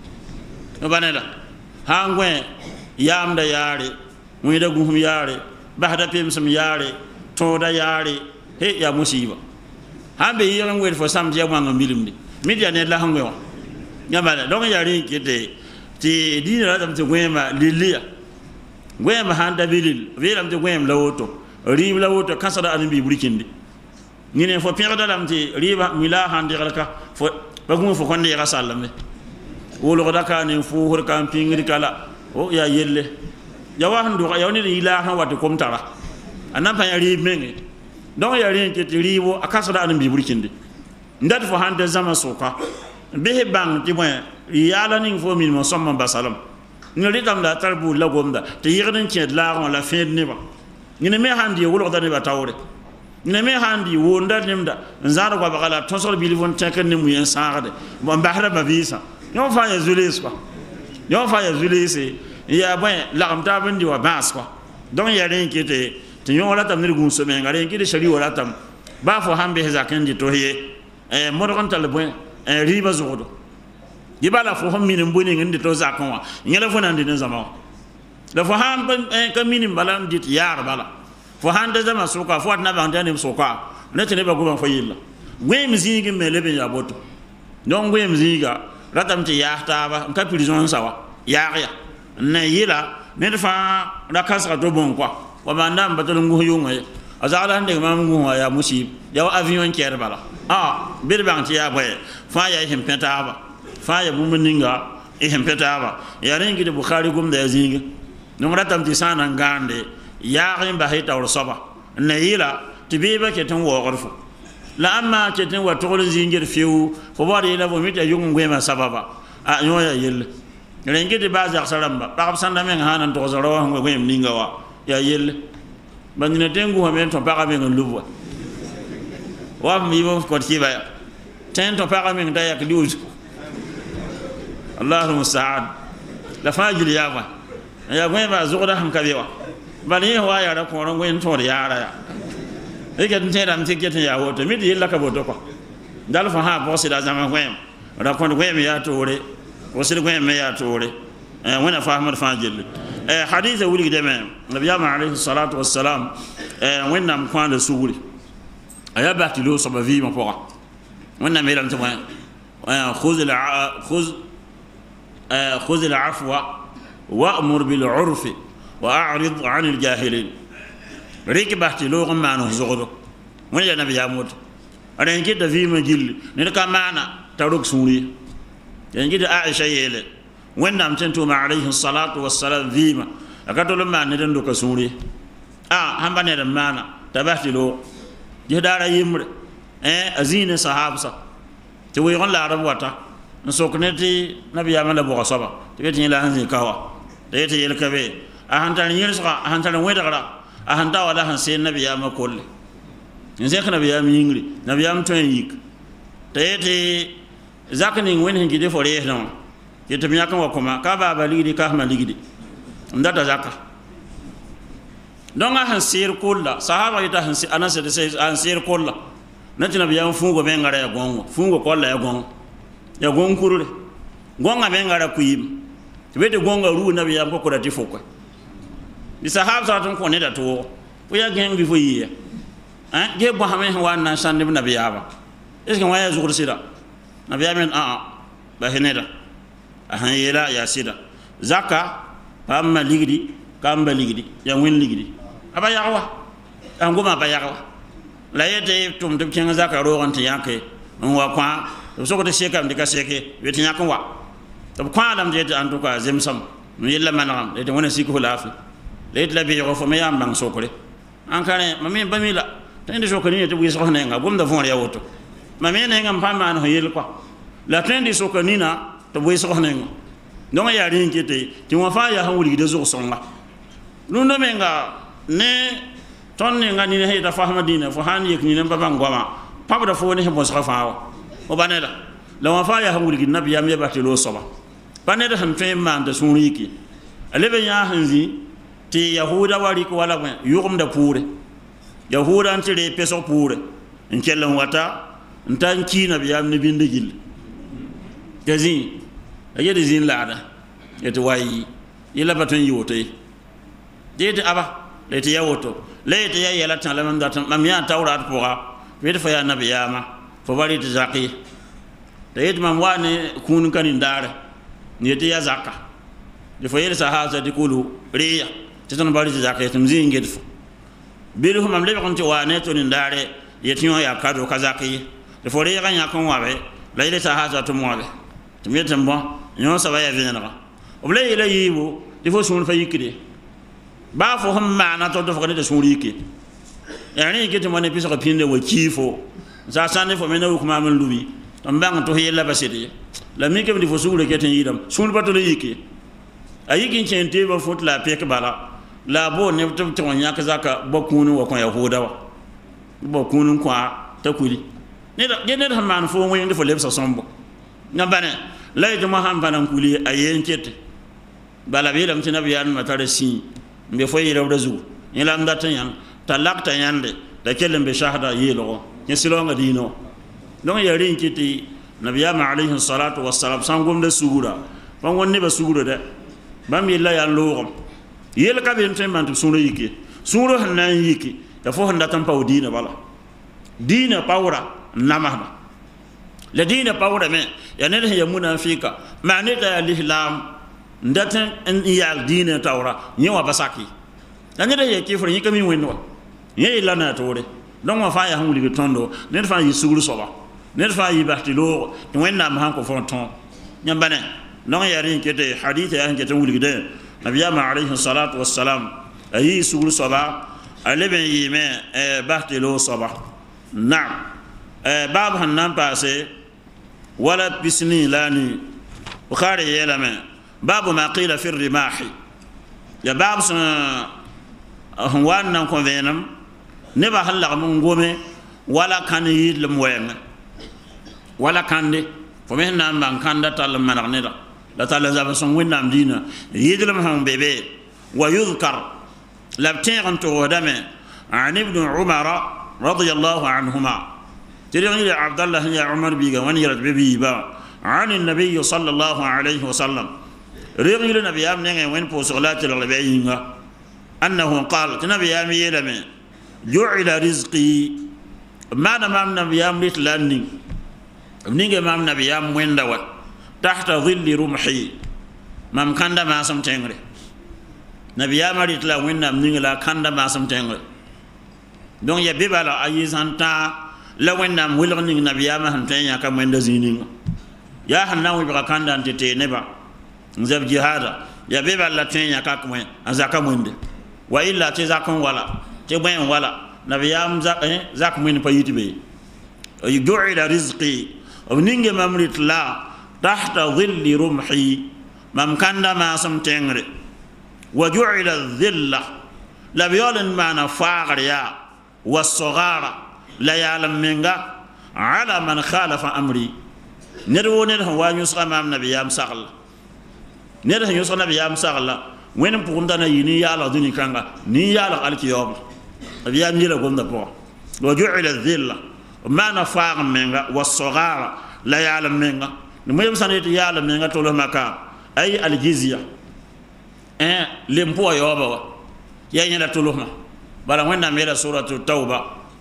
وبانيلا هانغوين يامدا ياري ويدا غوم ياري bahda pemsam yare toda yare he ya musiba hambe yiran wer fo sam je wanga milimni media ne la hangwe nyamala donc yare kete ti dina dam te gwema lilia gwema handa bilil velam te gwem lawoto rim lawoto kasada an bi burkindi ngine fo pirda dam te riba mila handi galka fo bagum fo konde ya sallame wolo daka ne fo hor camping kala o ya yelle yawan do yawni ila han wat kom tara anan pa yari menge don yari ke tiriwo akasada an bi burkindi ndat fo hande zama soka be bang ti moy yala ning fo min mo somma basalam ni ritam da tarbu la gomda te yirden ci la on la fin ne ba ni me handi wolo da ne ba tawre ni me handi wo ndar nimda nzara ko bakala tosol bi livon teken ne mu yen saade mo bahra ba visa yo fa ya zulis quoi yo fa ya zulis ya boy la kamta bandi wa bas quoi donc ya rien qui était te yo la tam ne gun so men ngare qui de shari wala tam ba fo hambe zakan di to he e mo don tal boy e riba zodo gibala fo hom min mboni ngindi to zakon wa ngela fo nan de zama la fo ham e ka min balam dit yar bala fo hande zama suka fo na ba ndane suka ne tene ba go fo yilla gwe mzingi melebe ya boto donc gwe mzinga ratam ti yahta ba ka prison sawa ya ya na yila ne fa da kasra do bon quoi wa banda mbatol ngu yunga azala hande ma ngu ya musib ya avion ker bala ah bir bang ti ya boy fa ya him petaba fa ya bumuninga e him petaba ya rengi de bukhari gum da zinga no ratam ti sana ngande ya rim ba hita wor soba na yila tibiba ke tan wo gorfo la amma ke tan wa tol zingir fiu fo bari la bo mita yungu ngema sababa a nyoya yelle rengi de baza saramba ba sanda men hanan to zaro ngo ngem ninga wa ya yelle bandina tengu ha men to pa ga men lubwa wa mi bo ko tiba ya ten to pa ga men da yak liuj Allahu musta'an la fajil ya ba ya ngem ba zuqda ham kabewa bani wa ya da ko ron ngem to ya ra ya e ke tin ram tik jetin ya woto mi di yella ka boto ko dal fa ha bo sida zaman ngem ra ko ngem ya tore وسيل قوي ميا توري وانا فاهم الفاجل حديث ولي دمام النبي عليه الصلاه والسلام وانا مكان السوري ايا باتي لو صبا في ما فوق وانا ميلان تما خذ الع... خذ خذ العفو وامر بالعرف واعرض عن الجاهلين ريك باتي لو ما نزغدو وانا النبي يموت انا كده في مجل نلقى معنا تروك سوري ينجد عائشة يله وين نام تنتو مع عليه الصلاة والسلام فيما أكتر لما ندندو كسوري آه هم بني رمانا تبهت له جدار يمر eh azine sahaba sa te wi gon la arab wata nsokneti nabi amala bo saba te beti la hanzi kawa te te yel kabe a hantan yel sa a hantan weda gara a hanta wala han sen nabi ya makolle nse kana nabi ya mingri nabi ya mton yik te te zakani wen hin gide fore non ke te miaka wa koma ka ba balidi ka ma ligidi ndata zakka donga han sir kulla sahaba ita han anas de sai han sir kulla nati nabi ya fungo be ngara ya gongo fungo kolla ya gongo ya gon kurure gonga be ngara kuyim tibete gonga ru nabi ya ko kodati foko ni sahaba sa ton ko ne da to o ya gen bi fo yiya hein ge bo ha me wa na san ibn nabiyaba est-ce que waya zugur sida nabiyamen a ba heneda a han yela ya sida zaka pamma ligidi kamba ligidi ya wen ligidi aba yawa an goma ba yawa la yete tum dum kenga zaka ro gonta yake on wa kwa so ko de sekam de ka seke weti nyakon wa to kwa lam de en tout cas zemsam no yella manam de wona siko lafi le la bi ko fo me yam bang sokore an kane mami bamila tende sokoni te wi so nga gom da fon ya woto mami ne ngam pama no yel kwa la tende sokoni na to wi so nga donc ya rin kete ti wa fa ya hawli de zo songa lu no menga ne ton ne ngani ne heta fahma dina fo han yek ni ne baba ngoma pabda fo ne bo so fa o banela la wa fa ya hawli nabi ya me batelo soba baneda han fe man da sunriki alebe ya hanzi ti yahuda wari ko wala yugum da pure yahuda antire peso pure en kellan wata ntan ki nabi ya ne bindigil gazi ayede zin laada et wayi ila baton yote dede aba le te yawoto le te ya yela tan lamam datan mam ya tawrat poa wede fa ya nabi yama fo bari te zaki dede mam wane kun kan ndare ni te ya zakka de fo yele sahaza de kulu riya te tan bari te zakka tum zinged fo bilu mam le kon te wane to ndare yetinyo ya kado kazaki de fo riya nya kon wabe la yele sahaza to moabe to metem bon yon sa va ya venra obla ila yibo il faut son fa yikide ba fo hum maana to do fo de son yike yani ke to mone piso ko pinde wo kifo sa sande fo mena ko mamal lubi to mbang to yella basidi la mi ke di fo suule ke tan yidam sun bato le yike ayiki chente ba fot la pek bala la bo ne to to nyaka zaka bokunu wo ko yahuda wa bokunu kwa takuli ne da ne da man fo mo yende fo lebsa sombo ngabane lay to maham banan kuli ayen kete bala be lam tinabi yan matare si mbe foyi rawda zu yilam datan yan talakta yande da kelen be shahada yelo ni silonga dino don yarin kiti nabiyama alayhi salatu wassalam sangum de sugura ban wonni ba sugura de bam yilla yan logom yel ka be tan man sunu yiki suru hanan yiki da fo handa tan paw dina bala dina pawra namahba la dina pawra me ya ne ya munafika ma ne da al-ihlam ndatan en yal dina tawra nyewa basaki la ne da ya kifur yi kami wenno ye ila na tore don wa fa ya hawli ke tondo ne fa yi suguru soba ne fa yi bahtilo to wenna ma han ko fonton nyambane non ya rin kete hadith ya han kete wuli de nabiyama alayhi salatu wassalam ayi suguru soba alebe yi me bahtilo soba na'am bab han nan passé ولا بسني لاني وخاري يلما باب ما قيل في الرماح يا باب سن هوان نان كونفينم نبا هلا من غومي ولا كان يلم وين ولا كان دي فمن نان بان كان دتال من ندا لا تال زاب سن وين نام دينا يدلم هم بيبي ويذكر لابتين تو دمه عن ابن عمر رضي الله عنهما تريني عبد الله يا عمر بيغا وان يرد بيبي با عن النبي صلى الله عليه وسلم ريغي النبي ام نين وين بو صلاه الربيعين انه قال النبي ام يلم جعل رزقي ما دام النبي ام لتلاني نيغي مام النبي ام وين دوا تحت ظل رمحي مام كاندا ما سم تنغري نبي ام لتلا وين نام نيغي لا كاندا ما سم تنغري دون يا بيبالا ايزانتا la wennam wilgning nabiyama han tanya kam wenda zinin ya hanna wi bakanda antete neba nzab jihada ya be balla tanya ka kam azaka mwende wa illa te zakon wala te bayan wala nabiyam zak eh zak mwende pa yitibe yu'ila rizqi obninge mamrit la tahta dhilli rumhi mam kanda ma sam tengre wa ju'ila dhilla la biyalan mana faqriya was-saghara لا يعلم منغا على من خالف امري ندو ند هو يوسف امام نبي يام سغل ند هو يوسف نبي يام سغل وين بوندنا يني يالا دني كانغا ني يالا الكيوم نبي يام يلا غوندا بو وجعل الذله ما نفاق منغا والصغار لا يعلم منغا نميم سنيت يالا منغا تولو مكا اي الجزيه ان لمبو يوبا يا ني لا تولو ما بلا وين نميلا سوره التوبه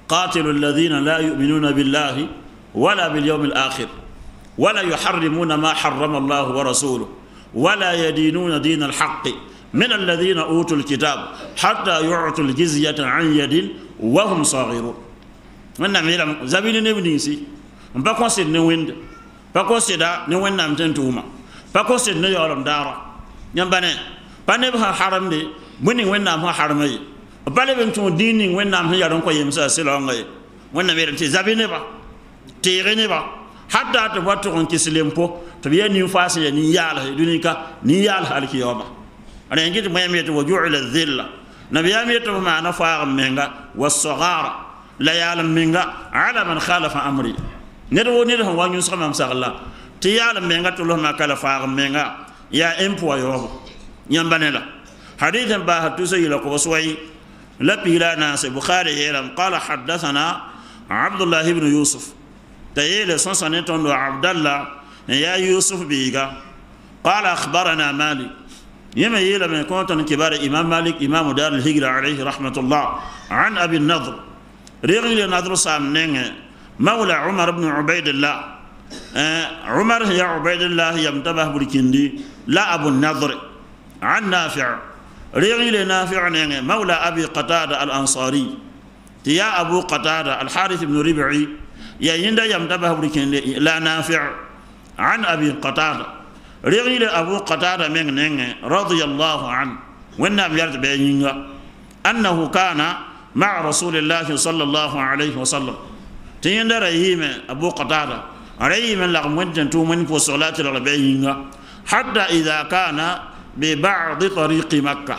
قاتلوا الذين لا يؤمنون بالله ولا باليوم الآخر ولا يحرمون ما حرم الله ورسوله ولا يدينون دين الحق من الذين أوتوا الكتاب حتى يعطوا الجزية عن يد وهم صاغرون. من نعمل زبين نبنيسي بقوا سيد نويند بقوا سيدا نوين نام تنتوما بقوا سيد نيورم دارا ينبني بنبها حرم دي بني وين نام حرمي bale ben ton dini wennam ha yaron ko yemsa silonga wonna mere ti zabine ba tirene ba hadda to watto on kislempo to biya ni fasi ya ni yala dunika ni yala alkiyama ana ngiti mayame to wuju'ila dhilla nabiya mi to ma na fa menga was-saghara la yala menga ala man khalafa amri nedo woni do wanyu sama msalla ti yala menga to lo ma kala fa menga ya empo yo nyambanela hadithan ba hatu sayila ko waswai لبي ناس بخاري يلم قال حدثنا عبد الله بن يوسف تيل سنسنتون عبد الله يا يوسف بيغا قال أخبرنا مالك يما يلم كنت كبار إمام مالك إمام دار الهجرة عليه رحمة الله عن أبي النضر رغي النضر سامنين مولى عمر بن عبيد الله آه عمر يا عبيد الله يمتبه بالكندي لا أبو النضر عن نافع رغي نافع مولى أبي قتادة الأنصاري يا أبو قتادة الحارث بن ربعي يا يندا يمتبه بالكندي لا نافع عن أبي قتادة رغي أبو قتادة من رضي الله عنه والنام يرد بينينغا أنه كان مع رسول الله صلى الله عليه وسلم تيندا رهيم أبو قتادة رهيم لغمون تومن في صلاة الربيعينغا حتى إذا كان ببعض طريق مكة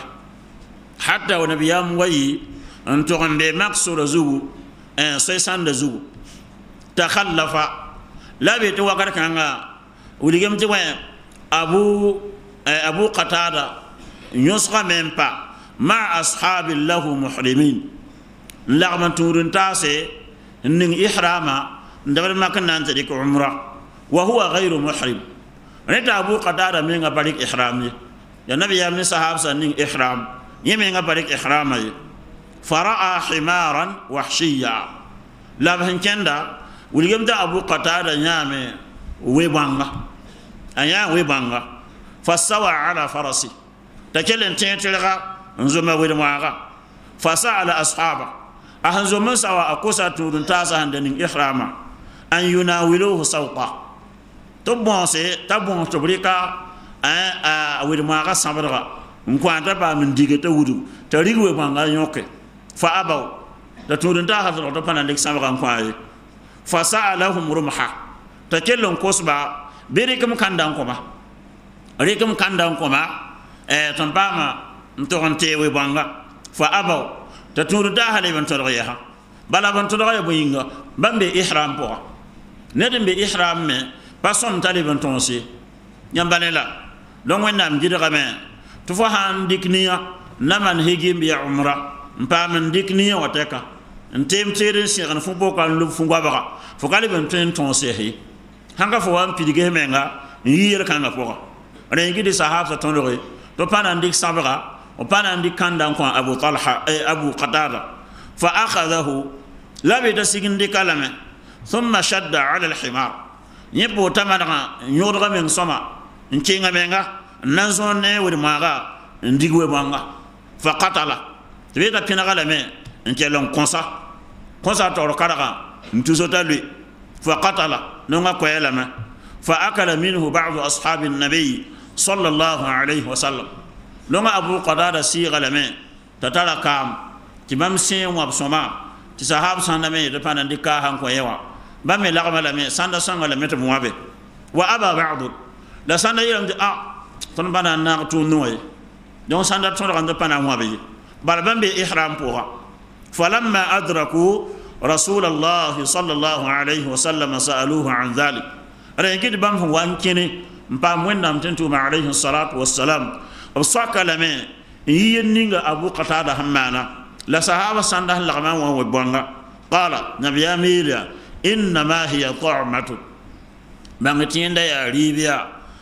حتى ونبيام وي أن تغن بمقصر زو سيسان زو تخلف لا بيتوقع كان وليم توا أبو أبو قتادة يسقى منبا مع أصحاب الله محرمين لغم تورن تاسي إن إحراما ندبر ما كنا نترك عمره وهو غير محرم نتا أبو قتادة من غبرك إحرامي يا نبي يا من صحاب سنين إحرام يمين غبرك إحرامي فرأى حمارا وحشيا لا بهن كندا وليم دا أبو قتادة يامي ويبانغا أيا ويبانغا فسوى على فرسي تكلم تيتلغا نزوما ويدمواغا فسأل أصحابه أهنزوما سوى أكوسا تورن تاسا هندن إحراما أن يناولوه سوطا تبون سي تبون تبريكا a wede ma ga sabra nko anta ba min digete wudu tariwe ma ga nyoke fa abaw da tudun ta hazo to pana nek sabra nko ay fa sa'alahum rumha ta kellon kosba bere kam kandan ko ma re kam kandan ko ma e ton ba ma nto on tewe banga fa abaw ta tudun ta hale ban to ya bala ban to ya boyinga bambe ihram po ne dembe ihram me pasom taliban tonsi nyambalela don wennam jidga me to fo han dikniya naman hegim bi umra mpam dikniya wateka ntem tere sigan fu bokan lu fu ngaba fo kale ben ten ton sehi hanga fo wan pidige menga yir kanga fo re ngidi sahaba ton re to panan dik sabra o panan dik kandan ko abu talha e abu qatada fa akhadahu labida sigin dikalame thumma shadda ala al-himar yebo tamana nyodga men soma nkinga menga nanzon ne wuri maga ndigwe banga fa qatala tibeta pinagala me nkelon konsa konsa to karaga ntuzota lui fa qatala nonga ko elama fa akala minhu ba'd ashabin nabiy sallallahu alayhi wa sallam longa abu qadada sigala me tatala kam tibam sin wa soma ti sahab sanda me de panandika han ko yewa bamme lagama me sanda sanga la meto muabe wa aba ba'd la sanda yiram de a ton bana na to noy don sanda ton rande pana muabe balbambe ihram poha falamma adraku رسول الله صلى الله عليه وسلم سألوه عن ذلك رأيك بام هو أنكني بام وين نام تنتو عليه الصلاة والسلام وصاك لما ينينغ أبو قتادة همانا لا صحابة سنده لغمان وهو بوانغا قال نبي أميليا إنما هي طعمة بانتين دا يا ريبيا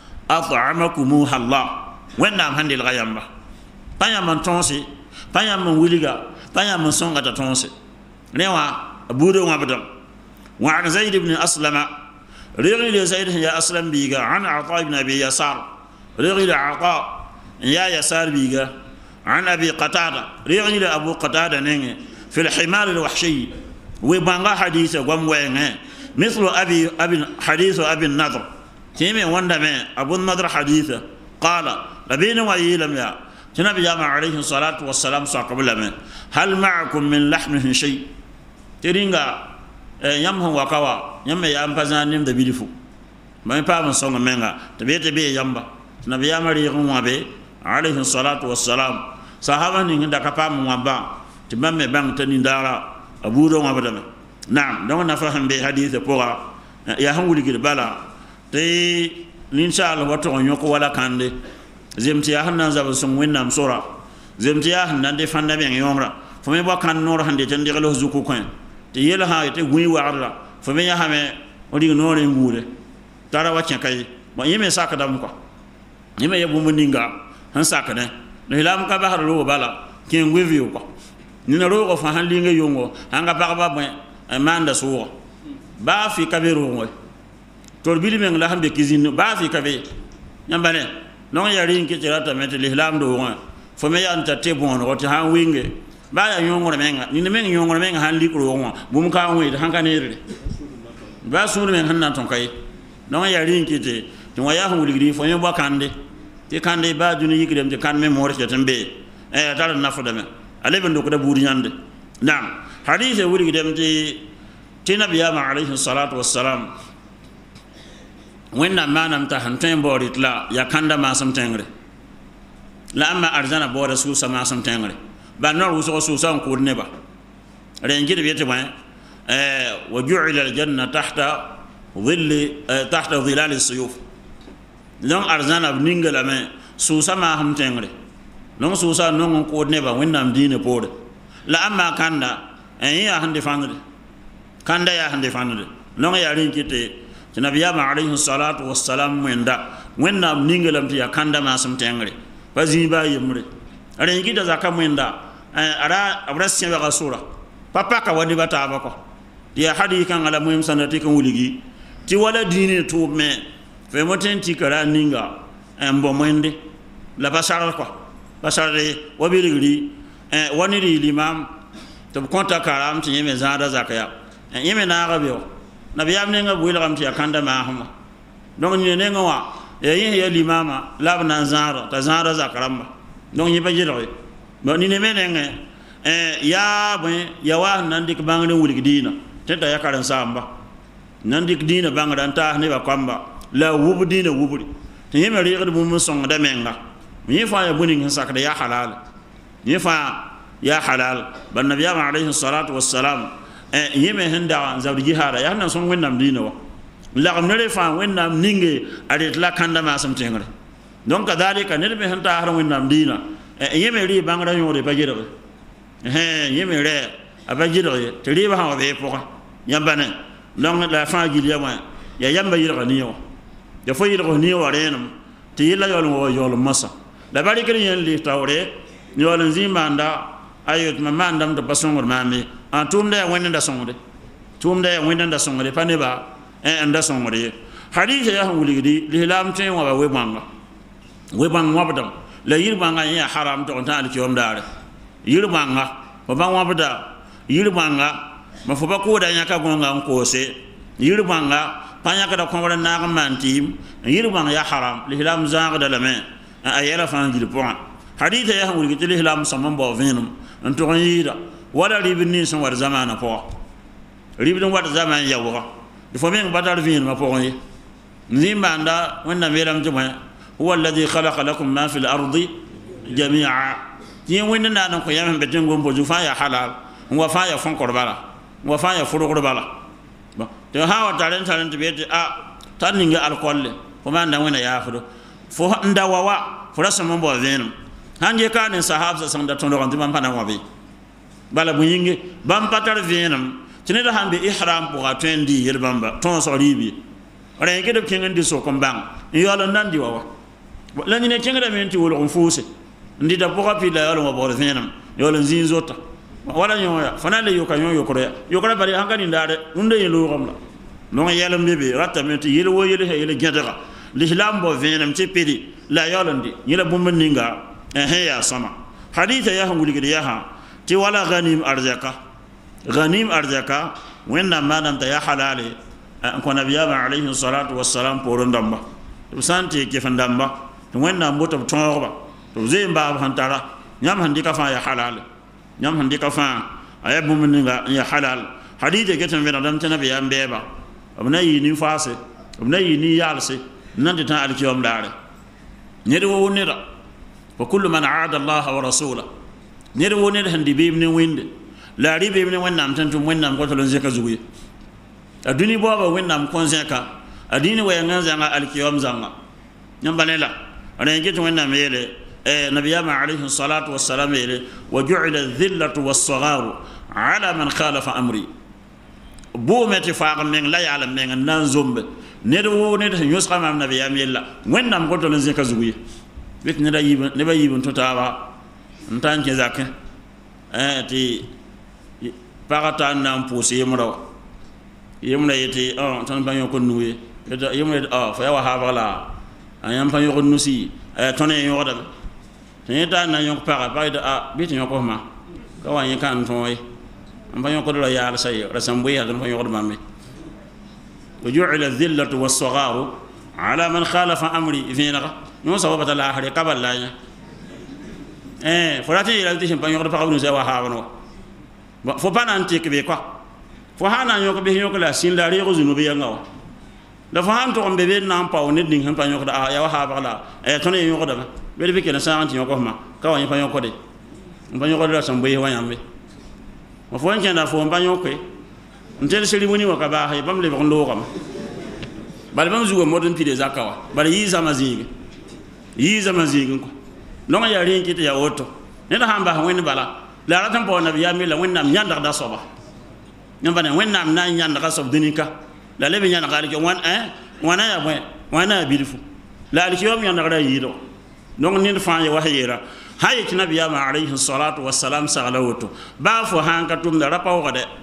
أطعمكموها الله وين نام هندي الغيامة بانيا من تونسي بانيا من وليغا بانيا من سونغا تونسي newa أبودو عبدا وعن زيد بن أسلم رغي زيد يا أسلم بيغا عن عطاء بن أبي يسار رغي عطاء يا يسار بيغا عن أبي قتادة رغي أبو قتادة نيني في الحمار الوحشي وبانغا حديث وم وين مثل أبي أبي حديث أبي النضر تيمي وندم أبو النضر حديثه قال لبين ويلم يا النبي عليه الصلاة والسلام قبل من هل معكم من لحمه شيء ترينغا يمهم وكوا يم يام بزان يم دبيلفو ما يبام سونغ منغا تبي تبي يامبا النبي عليه الصلاة والسلام صحابة نيندا كبام وابا تبام بام تنيندارا أبو دون أبدا نعم دون نفهم بحديث بورا يا هم ولي بلا تي إن شاء الله وترون يوكو ولا كاندي زمتي أهنا زاب سموين نام سورا زمتي أهنا دي فندا بين يومرا فمي بكان نور هندي تندي غلو زوكو كين تيلا هاي تقوي وعرلا فمي يهمه ودي نور ينقوله ترى وجه كاي ما يمي ساك دام كوا يمي يبو مندينغا هن ساك نه نهلام كبار لو بالا كين ويفيو كوا نينا لو فهان لينغ يونغو هانغا باغبا بوين ماندا سوو با في كبيرو توربيلي من لا همبي كيزين با في كبي يامبانه non ya rin ke tirata mete l'islam do wa fo me ya nta te bon ro ti han winge ba ya nyongor menga ni men nyongor menga han likro wa bum ka wi han kan ere ba sunu men han nan ton kay non ya rin ke te to wa ya hu ligri fo me ba kande te kande ba duni yigdem te kan me mo re tembe e dal na fo deme ale ben do ko da buri nyande nam hadith e wuri dem te te nabiya ma alayhi salatu wassalam وين ما نمت هنتين بوريت لا يا كندا ما سم تنغري لا أما أرزانا بورا سوسا ما سم تنغري بانور وسو سوسا نقول نبا رنجير بيتي وين وجعل الجنة تحت ظل تحت ظلال السيوف لون أرزانا بنينغلا ما سوسا ما هم تنغري لون سوسا نون نقول نبا وين نام دين بورد لا أما كندا أيه هندي فاندري كندا يا هندي فاندري لون يا رنجيتي النبي عليه الصلاة والسلام ويندا ويندا نينغلام تيا كاندا ما سم تنغري بزيبا يمري أرين كده زكاة ويندا أرا أبرسيا بقصورة بابا كوادي بتابعكو يا حدي كان على مهم سنتي كان وليجي تي ولا ديني توب مه في متن تي كرا نينغا أمبو مندي لا بشار كوا بشار وبيرجلي ونيري الإمام تب كونتا كلام تي يمي زادا زكاة يمي ناقبيو نبيام نينغا بويلغام تي كاندا ماهما دونك ني نينغا وا يي يي ليماما لابنا زارا تا زارا زكرامبا دونك ني باجيروي با ني نيمي نينغا ا يا بو يا وا نانديك بانغ ولي دينا تتا يا كارن سامبا نانديك دينا بانغ دانتا ني با كامبا لا ووب دينا ووبري تي يمي ريغد بو مسون دا مينغا مي فا يا بوني ساكدا يا حلال ني فا يا حلال بالنبي عليه الصلاه والسلام yeme henda zawdi jihara ya nan son wennam dina wa la am nere fa wennam ninge adet la kanda ma sam tengre donc kadalika nere be henta har wennam dina yeme ri bangra yore bajiro he yeme re abajiro te ri ba ha be poka yambane donc la fa giliya wa ya yamba yiro ni yo ya fo yiro ni wa renam te yilla yolo wo yolo masa la bari kri yen li tawre yolo zimanda ayot mamandam to pasongor mami an tumde wenda songde tumde wenda songde paneba en da songde hadith ya wulidi lilam tin wa we banga we bang wabdam la yir banga ya haram to ta al kiyom dare yir banga ba bang wabda yir banga ma fo ba ko da nyaka gonga ko se yir banga panya ka da ko wala na mantim yir banga ya haram lilam zaag da lame ayela fan jil point hadith ya wulidi lilam samam bo venum en to yira wala ribni son war zamana po ribni wat zaman ya wa fo men badal vin ma po yi ni manda wonna meram juma huwa alladhi khalaqa lakum ma fil ardi jami'a ti wonna nan ko yam be tengo mbo ju fa ya halal wa fa ya fon korbala wa fa ya furu korbala ba te ha wa taren taren te be a tan ninga alkolle fo man da wonna ya fudo fo ndawa wa fo rasama mbo venum hanje kan sahabsa sanda tondo kan timam pana wa be bala buyinge bam patar venam tineda hambe ihram pour attendi yel bamba ton so ribi ore ke de kingen di so kombang yolo nandi wawa la ni ne kinga da menti wolo on fuse ndi da pour apila yolo mo bor venam yolo zinzota wala nyoya fana le yoka nyoyo yokore yokore bari hankani ndare unde yelo gamla non yelam bebe ratamenti yelo wo yelo he yelo gedara l'islam bo venam ti pedi la yolandi yelo bum ninga eh ya sama hadith ya hanguli gidi ya ha ti wala ghanim arzaka ghanim arzaka wenna manam ta ya halale ko nabiyama alayhi salatu wassalam poron damba to santi ke fandamba to wenna moto tonroba to zemba hantara nyam handika fa ya halale nyam handika fa aya bum ninga ya halal hadith ke tan venam tan nabiya mbeba abna yini fase abna yini yalse nan de tan alkiyom dare nyede wo wonira wa kullu man aada Allah wa rasula nyede wo wonira handi be min winde la ribe min wonnam tan tum wonnam ko to lon zeka zuguye aduni boba wonnam kon zeka adini waya nganza alkiyom zanga nyambalela ana ngeto wonnam yele eh nabiyama alayhi salatu wassalam yele wa ju'ila adh-dhillatu was-sagharu ala man khalafa amri bo meti faaq men la yala men nan zombe ne do ne de yus xamam nabi yam yella wennam ko to len zeka zuguye wet ne da yiba ne ba yibun to tawa ntan ke zakka eh ti parata nam pousse yemro yemna yeti ah tan banyo ko nuye yemna ah fa ya wa habala ayam banyo ko nusi eh toné yo da te ta na yo para ba da ah biti yo ko ma ka wa yin kan toy banyo ko do ya ala say rasambu ya dan banyo ko mamme وجعل الذلة والصغار على من خالف أمري فينا نو سبب تلا هري قبل لا eh forati la tishin pan yoro pa ko se wa ha wono fo pana antique be quoi fo hana nyoko be nyoko la sin la rego zunu be yangaw da fo han to on be be nan pa on ding han pan yoko da ya wa ha ba la eh to ne nyoko da be be ke na sa anti nyoko ma ka wa pan yoko de pan yoko da sam be wa yambe mo fo en da fo pan yoko ntel selimoni wa ka ba hay bam le bon lo kam bal bam zugo modon pide zakawa bal yi zamazing yi zamazing ko longa ya rin kiti ya oto ne da hamba wen bala la ratan po nabi ya mi la wen nam nyanda da soba nyamba ne wen nam na nyanda ka sob dinika la le nyanda ka ke wan eh wana ya wen wana bilifu la al kiyom nyanda da yido donc ni fa ya wahira hay ti nabi ya ma alayhi salatu wassalam sagalawoto ba fo hanka tum da rapa wa de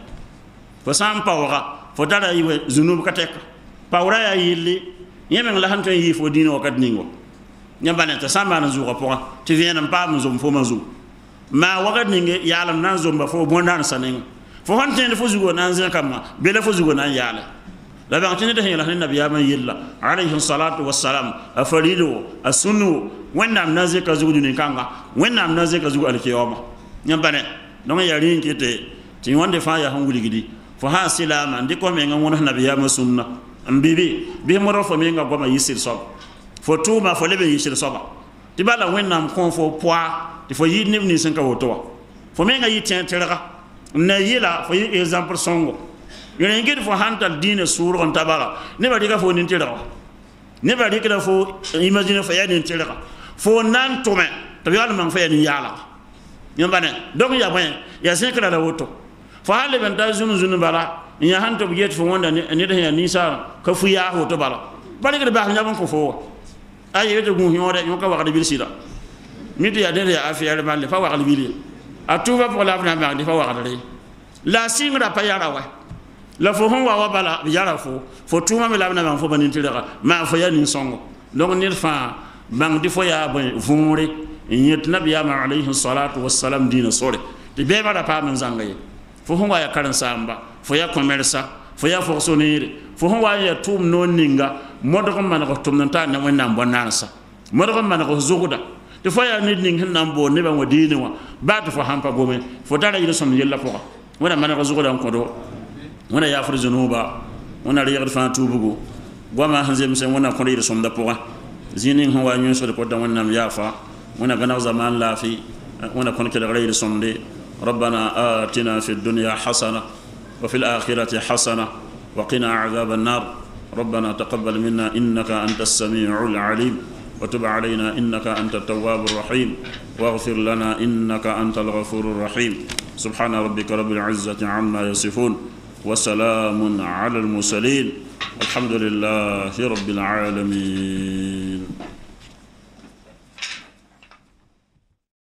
fo sam pawra fo dara yiwe zunub ka tek pawra ya yilli yemen la hanto yi fo dino kat ningo nyambane ta samba na zuwa poa ti vienam pa mo zum fo mazu ma wagat ninge yalam nan zum ba fo bondan sanen fo honte fo zugo nan zin kama bele fo zugo nan yala la ba tini de yalla nabi ya man yilla alayhi salatu wassalam afalilu asunu wennam nan zika zugo ni kanga wennam nan zika zugo alkiyoma nyambane don ya rin kete ti wonde fa ya hanguli gidi fo ha silama ndiko me ngam nabi ya sunna ambibi bi mo ro fo me ngam goma yisir so fo tuma fo lebe yisir so ba ti bala wennam kon fo poa ti fo yid ni sen ka woto fo me nga yiten teraka na yila fo yi exemple songo yene ngir fo hantal dine suru on tabara ne ba diga fo nin teraka ne ba diga fo imagine fo ya nin teraka fo nan tume to yalla man fo ya ni yala nyambane donc ya ben ya sen kala woto fo hale ben ta zunu zunu bala nya hanto bi yet fo wonda ne de ya nisa ka fu ya hoto bala bali ga ba nyabon ko fo ay yeto gun hiore yo ka wa de bilsida miti ya de ya afiya le balle fa wa de bili atuba pour la na ba de fa wa de la singra pa yara wa la fo hon wa wa bala bi yara fo fo tuma me la na ba fo banin tira ma fo ya ni songo donc nir fa bang di fo ya bon vumure nyet nabiya ma alayhi salatu wassalam dina sore de be ba da pa man zangaye fo hon wa ya karan samba fo ya commerce fo ya fonctionnaire fo hon wa ya tum non ninga modo ko man ko tum nan ta na wonna bonnansa modo ko man ko zuguda de fo ya nit ning hin nambo ne ba wadini wa ba to fo hampa gome fo dara ila son yella fo wona man ko zuguda ko do wona ya fur zunuba wona riyad fa tubugo goma hanzem sen wona ko ila son da po zinin ho wa nyon so de ko da wonna ya fa wona gana zaman la fi wona kon ke da ila son de ربنا آتنا في الدنيا حسنة وفي الآخرة حسنة وقنا عذاب النار ربنا تقبل منا إنك أنت السميع العليم وتب علينا إنك أنت التواب الرحيم واغفر لنا إنك أنت الغفور الرحيم سبحان ربك رب العزة عما يصفون وسلام على المرسلين الحمد لله رب العالمين.